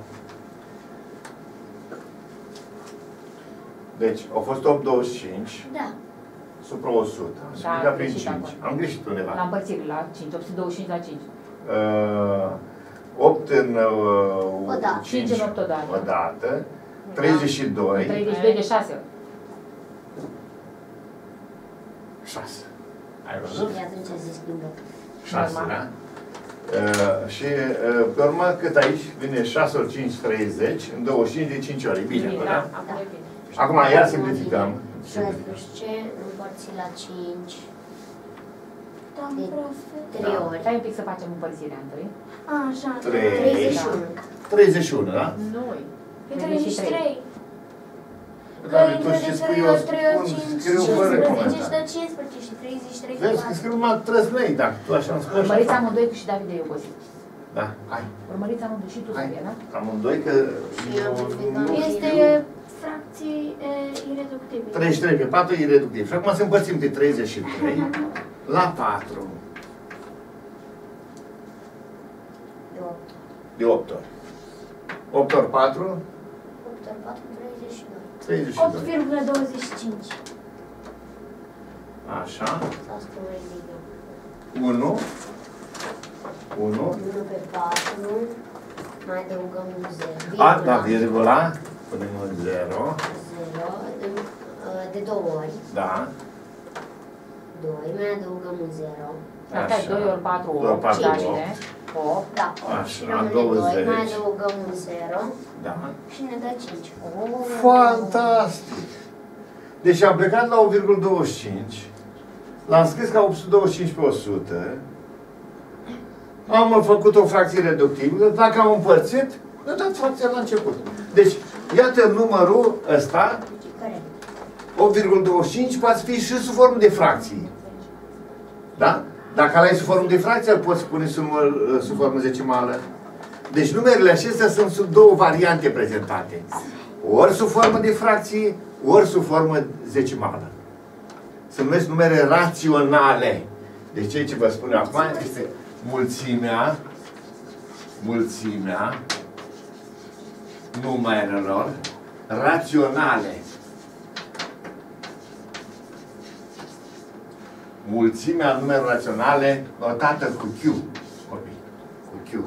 [SPEAKER 2] Deci, au fost opt virgulă douăzeci și cinci
[SPEAKER 5] Da.
[SPEAKER 2] supra o sută. Am
[SPEAKER 3] Da,
[SPEAKER 2] simplificat
[SPEAKER 3] am
[SPEAKER 2] prin
[SPEAKER 3] greșit
[SPEAKER 2] cinci.
[SPEAKER 3] acolo.
[SPEAKER 2] Am greșit undeva.
[SPEAKER 3] La împărțire, la cinci, opt sute douăzeci și cinci la cinci.
[SPEAKER 2] Uh, opt în uh,
[SPEAKER 5] Odată.
[SPEAKER 3] cinci în opt odată.
[SPEAKER 2] odată. treizeci și doi.
[SPEAKER 3] treizeci și doi de șase ori.
[SPEAKER 2] șase. Ai
[SPEAKER 5] Și
[SPEAKER 2] văzut?
[SPEAKER 5] de atunci se schimbă.
[SPEAKER 2] șase,
[SPEAKER 3] Normal.
[SPEAKER 2] da? Uh, și uh, pe urmă, cât aici? Vine șase ori cinci, treizeci, în douăzeci și cinci de cinci ori. Bine,
[SPEAKER 3] Bine,
[SPEAKER 2] da?
[SPEAKER 3] da, acum e bine.
[SPEAKER 2] Acum, iar simplificăm.
[SPEAKER 5] șaisprezece împărțit la cinci
[SPEAKER 1] Da,
[SPEAKER 5] de
[SPEAKER 1] profe.
[SPEAKER 5] trei
[SPEAKER 2] Da.
[SPEAKER 5] ori.
[SPEAKER 3] Stai un pic să facem împărțirea întâi.
[SPEAKER 1] Așa.
[SPEAKER 2] Trei.
[SPEAKER 5] treizeci și unu.
[SPEAKER 2] treizeci și unu, da?
[SPEAKER 3] Noi.
[SPEAKER 1] E treizeci și trei. Că
[SPEAKER 2] Doamne,
[SPEAKER 1] intră
[SPEAKER 2] tu
[SPEAKER 1] de
[SPEAKER 2] ce spui,
[SPEAKER 1] trei
[SPEAKER 2] eu
[SPEAKER 1] ori trei ori
[SPEAKER 2] spun,
[SPEAKER 1] cinci,
[SPEAKER 2] scriu fără
[SPEAKER 1] cincisprezece și dă
[SPEAKER 2] comentarii.
[SPEAKER 1] cincisprezece și treizeci și trei de
[SPEAKER 2] Vezi că
[SPEAKER 1] patru.
[SPEAKER 2] scriu numai trăznăi, dacă tu așa îmi spui așa.
[SPEAKER 3] Urmăriți amândoi că și David e obosit.
[SPEAKER 2] Da, hai,
[SPEAKER 3] Urmăriți amândoi și tu,
[SPEAKER 2] hai.
[SPEAKER 3] Sofia, da?
[SPEAKER 2] Amândoi că...
[SPEAKER 5] Și eu am
[SPEAKER 2] nu-
[SPEAKER 5] simplificat.
[SPEAKER 1] Este fracții e, ireductibile.
[SPEAKER 2] treizeci și trei pe patru e ireductiv. Și acum să împărțim de treizeci și trei la patru.
[SPEAKER 5] De opt.
[SPEAKER 2] De opt ori. opt ori patru,
[SPEAKER 5] opt ori patru, treizeci și doi.
[SPEAKER 2] treizeci și
[SPEAKER 1] opt
[SPEAKER 2] doi.
[SPEAKER 1] virgulă douăzeci și cinci.
[SPEAKER 2] Așa.
[SPEAKER 5] Asta cum îi zic eu.
[SPEAKER 2] unu. unu.
[SPEAKER 5] unu pe patru, mai adăugăm un zero.
[SPEAKER 2] A, da, virgula. Punem un zero.
[SPEAKER 5] zero, de, de două ori.
[SPEAKER 2] Da.
[SPEAKER 5] doi, mai adăugăm un zero.
[SPEAKER 3] Asta e doi ori patru,
[SPEAKER 2] doi ori
[SPEAKER 3] opt,
[SPEAKER 2] patru,
[SPEAKER 3] Davide. opt.
[SPEAKER 5] Da, opt.
[SPEAKER 2] Așa,
[SPEAKER 5] Și rămâne
[SPEAKER 2] douăzeci.
[SPEAKER 5] doi, mai adăugăm un zero
[SPEAKER 2] Da.
[SPEAKER 5] și ne dă cinci.
[SPEAKER 2] Fantastic! Deci am plecat la unu virgulă douăzeci și cinci, l-am scris ca opt sute douăzeci și cinci pe o sută, am făcut o fracție reductibilă, dacă am împărțit, mi-a dat fracția la început. Deci, iată numărul ăsta,
[SPEAKER 5] Corect.
[SPEAKER 2] opt virgulă douăzeci și cinci, poate fi și sub formă de fracții. Da? Dacă l-ai sub formă de fracție, îl poți pune sub, sub formă decimală. Deci numerele acestea sunt sub două variante prezentate. Ori sub formă de fracții, ori sub formă decimală. Se numesc numere raționale. Deci ceea ce vă spun acum este mulțimea, mulțimea numerelor raționale. Mulțimea numerelor raționale notată cu Q. Copii, cu Q.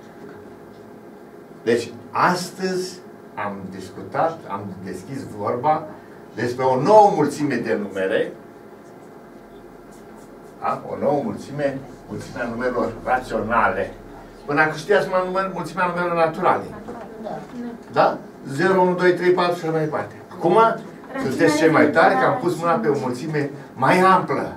[SPEAKER 2] Deci, astăzi am discutat, am deschis vorba despre o nouă mulțime de numere. Da? O nouă mulțime, mulțimea numerelor raționale. Până acum știați număr, mulțimea numerelor naturale.
[SPEAKER 5] Da.
[SPEAKER 2] Da? zero, unu, doi, trei, patru și așa mai departe. Acum Sunteți cei mai tari că am pus mâna pe o mulțime mai amplă.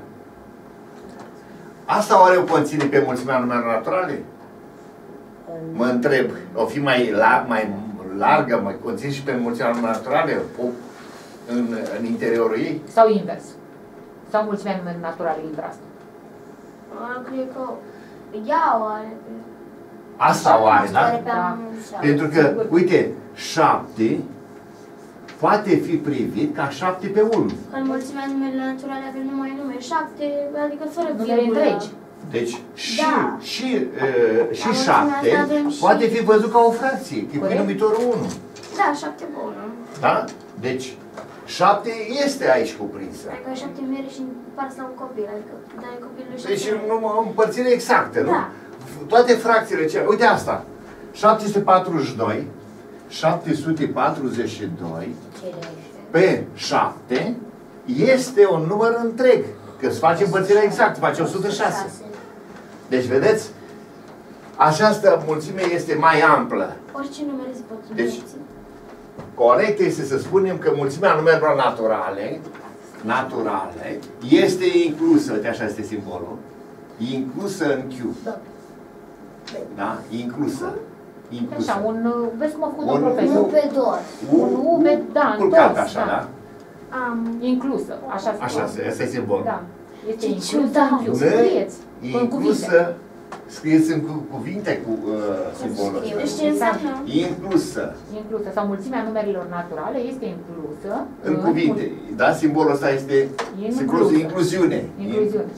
[SPEAKER 2] Asta oare o conține pe mulțimea numerelor naturale? Mă întreb, o fi mai, la, mai largă, mai conține și pe mulțimea numerelor naturale în, în interiorul ei?
[SPEAKER 3] Sau invers? Sau mulțimea numerelor naturale intră asta?
[SPEAKER 1] Cred că ea o are.
[SPEAKER 2] Asta o are, da?
[SPEAKER 3] Da.
[SPEAKER 2] Pentru că, uite, șapte poate fi privit ca șapte pe unu.
[SPEAKER 1] În mulțimea numerelor naturale avem numai numere șapte, adică fără
[SPEAKER 3] Numere
[SPEAKER 1] virgulă.
[SPEAKER 3] întregi.
[SPEAKER 2] Deci și,
[SPEAKER 1] Da.
[SPEAKER 2] și, uh, și
[SPEAKER 1] La
[SPEAKER 2] șapte
[SPEAKER 1] mulțimea asta avem și-
[SPEAKER 2] poate fi văzut ca o fracție, că e
[SPEAKER 3] Corect.
[SPEAKER 2] numitorul unu.
[SPEAKER 1] Da, șapte pe unu.
[SPEAKER 2] Da? Deci, șapte este aici cuprinsă.
[SPEAKER 1] Adică șapte mere și împarți la un copil, adică dai copilului șapte
[SPEAKER 2] Deci,
[SPEAKER 1] mere.
[SPEAKER 2] nu, o împărțire exactă, nu?
[SPEAKER 1] Da.
[SPEAKER 2] Toate fracțiile, ce... uite asta, șapte sute patruzeci și doi, șapte sute patruzeci și doi pe șapte este un număr întreg, că se face împărțirea exactă, face o sută șase. Deci, vedeți, această mulțime este mai amplă.
[SPEAKER 1] Orice numere se pot
[SPEAKER 2] Deci,
[SPEAKER 1] înmulți.
[SPEAKER 2] corect este să spunem că mulțimea numerelor naturale, naturale, este inclusă, uite așa este simbolul, inclusă în Q.
[SPEAKER 5] Da.
[SPEAKER 2] Da? Inclusă. Inclusă.
[SPEAKER 3] Așa, un, vezi cum a făcut
[SPEAKER 2] Un-
[SPEAKER 3] un
[SPEAKER 5] Nu
[SPEAKER 3] profesor.
[SPEAKER 5] pe doar.
[SPEAKER 3] Un U, pe, da, în
[SPEAKER 2] Culcat
[SPEAKER 3] toți,
[SPEAKER 2] așa, da?
[SPEAKER 1] Am.
[SPEAKER 3] Inclusă, așa se
[SPEAKER 2] Așa,
[SPEAKER 3] spune.
[SPEAKER 2] asta e simbolul.
[SPEAKER 3] Da. Este
[SPEAKER 5] Ce
[SPEAKER 3] inclusă
[SPEAKER 5] ciudat.
[SPEAKER 3] în Q. Scrieți, în cuvinte.
[SPEAKER 2] Inclusă, scrieți în cu- cuvinte cu uh, simbolul ăsta.
[SPEAKER 1] Deci ce înseamnă?
[SPEAKER 2] Inclusă.
[SPEAKER 3] Inclusă, sau mulțimea numerelor naturale este inclusă
[SPEAKER 2] În cuvinte. Da? Simbolul ăsta este
[SPEAKER 3] Inclusă.
[SPEAKER 2] simbolul de incluziune.
[SPEAKER 3] Incluziune.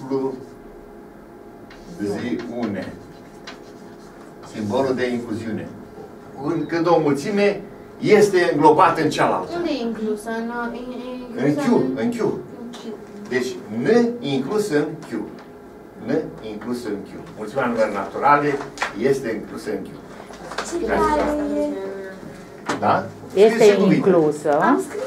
[SPEAKER 2] Incluziune. Simbolul de incluziune. În- Când o mulțime este înglobată în cealaltă.
[SPEAKER 1] Unde e inclusă? În, în,
[SPEAKER 2] În Q. În Q.
[SPEAKER 1] În Q.
[SPEAKER 2] Deci, N inclus în Q. N inclus în Q. Mulțimea numerelor naturale este inclusă în Q.
[SPEAKER 1] Ce tare e.
[SPEAKER 2] Da?
[SPEAKER 3] Este
[SPEAKER 2] Scrieți în cuvinte.
[SPEAKER 3] inclusă.
[SPEAKER 1] Am scris